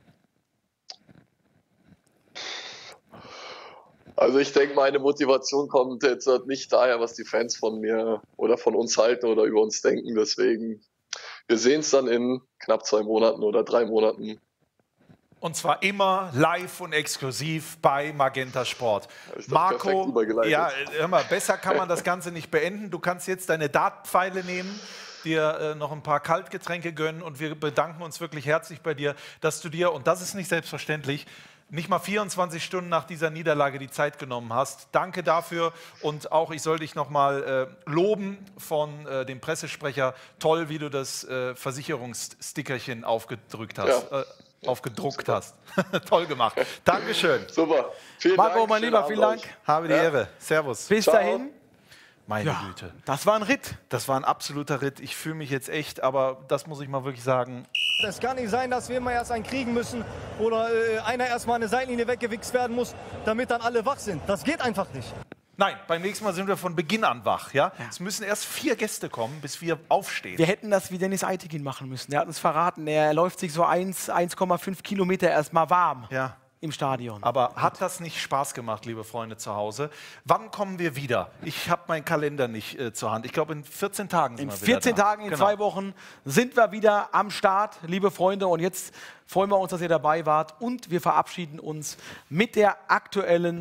Also ich denke, meine Motivation kommt jetzt nicht daher, was die Fans von mir oder von uns halten oder über uns denken. Deswegen, wir sehen es dann in knapp 2 Monaten oder 3 Monaten. Und zwar immer live und exklusiv bei Magenta Sport. Marco, ja, hör mal, besser kann man das Ganze nicht beenden. Du kannst jetzt deine Dartpfeile nehmen, dir noch ein paar Kaltgetränke gönnen und wir bedanken uns wirklich herzlich bei dir, dass du dir, und das ist nicht selbstverständlich, nicht mal 24 Stunden nach dieser Niederlage die Zeit genommen hast. Danke dafür und auch ich soll dich noch mal loben von dem Pressesprecher. Toll, wie du das Versicherungsstickerchen aufgedrückt hast. Ja. Aufgedruckt hast. Toll gemacht. Dankeschön. Super. Vielen Marco, Dank. Mein Lieber, vielen Dank. Habe die Ehre. Servus. Bis dahin. Meine Güte. Das war ein Ritt. Das war ein absoluter Ritt. Ich fühle mich jetzt echt, aber das muss ich mal wirklich sagen. Es kann nicht sein, dass wir immer erst einen kriegen müssen oder einer erst mal eine Seitenlinie weggewichst werden muss, damit dann alle wach sind. Das geht einfach nicht. Nein, beim nächsten Mal sind wir von Beginn an wach. Ja? Es müssen erst 4 Gäste kommen, bis wir aufstehen. Wir hätten das wie Dennis Eitekin machen müssen. Der hat uns verraten, er läuft sich so 1,5 Kilometer erstmal warm im Stadion. Aber hat das nicht Spaß gemacht, liebe Freunde zu Hause? Wann kommen wir wieder? Ich habe meinen Kalender nicht zur Hand. Ich glaube, in 14 Tagen sind wir wieder da. In 14 Tagen, in 2 Wochen sind wir wieder am Start, liebe Freunde. Und jetzt freuen wir uns, dass ihr dabei wart. Und wir verabschieden uns mit der aktuellen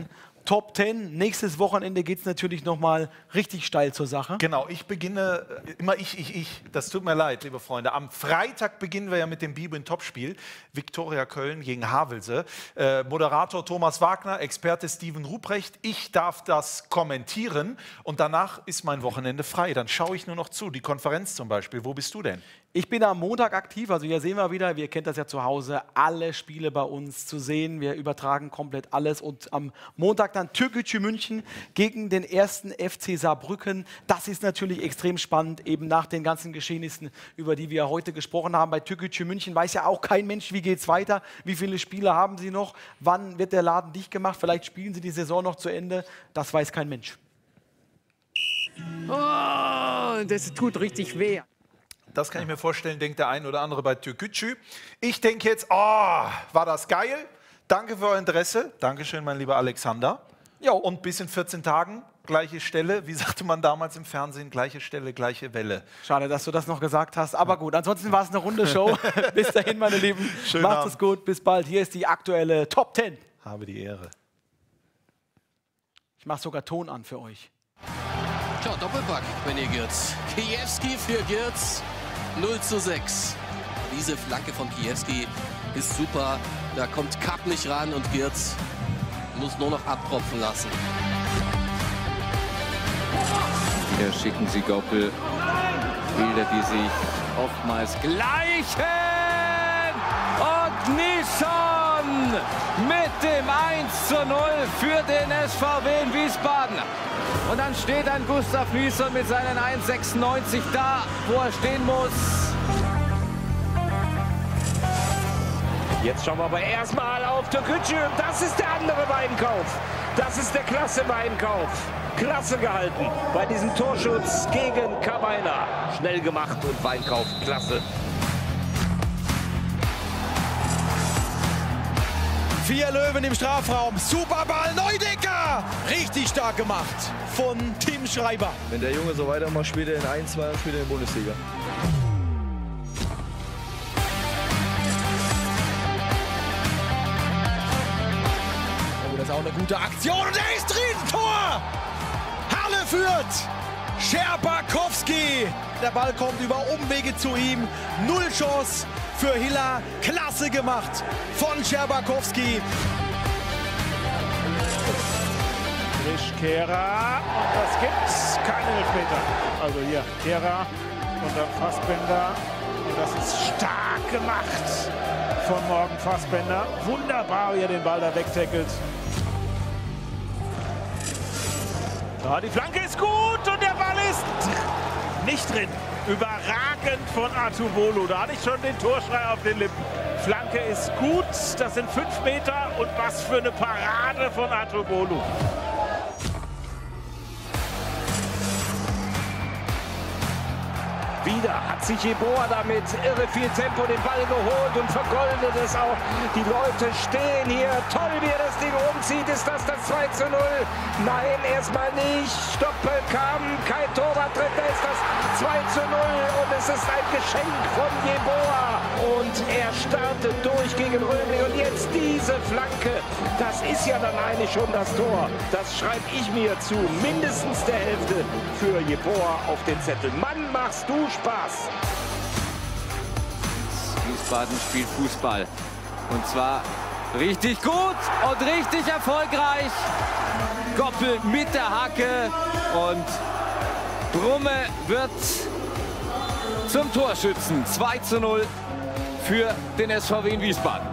Top 10. Nächstes Wochenende geht es natürlich nochmal richtig steil zur Sache. Genau, ich beginne, immer ich. Das tut mir leid, liebe Freunde. Am Freitag beginnen wir ja mit dem Bibeln-Topspiel. Viktoria Köln gegen Havelse. Moderator Thomas Wagner, Experte Steven Ruprecht. Ich darf das kommentieren und danach ist mein Wochenende frei. Dann schaue ich nur noch zu. Die Konferenz zum Beispiel. Wo bist du denn? Ich bin am Montag aktiv, also hier sehen wir wieder, ihr kennt das ja zu Hause, alle Spiele bei uns zu sehen. Wir übertragen komplett alles und am Montag dann Türkgücü München gegen den 1. FC Saarbrücken. Das ist natürlich extrem spannend, eben nach den ganzen Geschehnissen, über die wir heute gesprochen haben. Bei Türkgücü München weiß ja auch kein Mensch, wie geht es weiter, wie viele Spiele haben sie noch, wann wird der Laden dicht gemacht, vielleicht spielen sie die Saison noch zu Ende, das weiß kein Mensch. Oh, das tut richtig weh. Das kann ich mir vorstellen, denkt der ein oder andere bei Türkgücü. Ich denke jetzt, oh, war das geil. Danke für euer Interesse. Dankeschön, mein lieber Alexander. Ja, und bis in 14 Tagen, gleiche Stelle. Wie sagte man damals im Fernsehen? Gleiche Stelle, gleiche Welle. Schade, dass du das noch gesagt hast. Aber gut, ansonsten war es eine runde Show. Bis dahin, meine Lieben. Macht es gut. Bis bald. Hier ist die aktuelle Top 10. Habe die Ehre. Ich mache sogar Ton an für euch. Tja, Doppelpack, Benny Girtz. Kiewski für Girtz. 0:6. Diese Flanke von Kiewski ist super. Da kommt Kapp nicht ran und Girtz muss nur noch abtropfen lassen. Hier schicken sie Goppel. Bilder, die sich oftmals gleichen. Und Nissan mit dem 1:0 für den SVW in Wiesbaden. Und dann steht ein Gustav Nilsson mit seinen 1,96 da, wo er stehen muss. Jetzt schauen wir aber erstmal auf Türkgücü. Das ist der andere Weinkauf. Das ist der klasse Weinkauf. Klasse gehalten bei diesem Torschutz gegen Kawainer. Schnell gemacht und Weinkauf, klasse. 4 Löwen im Strafraum. Superball, Neudecker. Richtig stark gemacht von Tim Schreiber. Wenn der Junge so weitermacht, spielt er in 1, 2 und spielt er in der Bundesliga. Oh, das ist auch eine gute Aktion und er ist drin. Tor! Halle führt. Scherbakowski. Der Ball kommt über Umwege zu ihm. 0 Chance für Hiller. Klasse gemacht von Scherbakowski. Kehrer und das gibt's keinen Elfmeter. Also hier Kehrer und dann Fassbender und das ist stark gemacht von Morgen Fassbender. Wunderbar, wie er den Ball da wegtackelt. Ja, die Flanke ist gut und der Ball ist nicht drin. Überragend von Atubolu. Da hatte ich schon den Torschrei auf den Lippen. Flanke ist gut, das sind 5 Meter und was für eine Parade von Atubolu. Wieder hat sich Jeboa damit irre viel Tempo den Ball geholt und vergoldet es auch. Die Leute stehen hier. Toll, wie er das Ding umzieht. Ist das 2:0? Nein, erstmal nicht. Stoppel kam, kein Torwart trifft. Da ist das 2:0 und es ist ein Geschenk von Jeboa. Und er startet durch gegen Römling und jetzt diese Flanke. Das ist ja dann eigentlich schon das Tor. Das schreibe ich mir zu. Mindestens der Hälfte für Jeboa auf den Zettel. Mann, machst du Spaß. Wiesbaden spielt Fußball. Und zwar richtig gut und richtig erfolgreich. Goppel mit der Hacke und Brumme wird zum Torschützen. 2:0 für den SVW in Wiesbaden.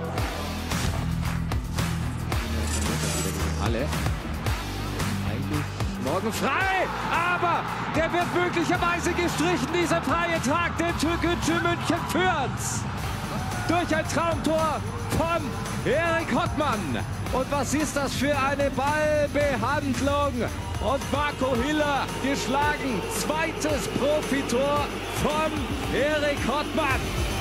Alle. Morgen frei, aber der wird möglicherweise gestrichen, dieser freie Tag, den Türkgücü München führt. Durch ein Traumtor von Erik Hottmann. Und was ist das für eine Ballbehandlung? Und Marco Hiller geschlagen. Zweites Profitor von Erik Hottmann.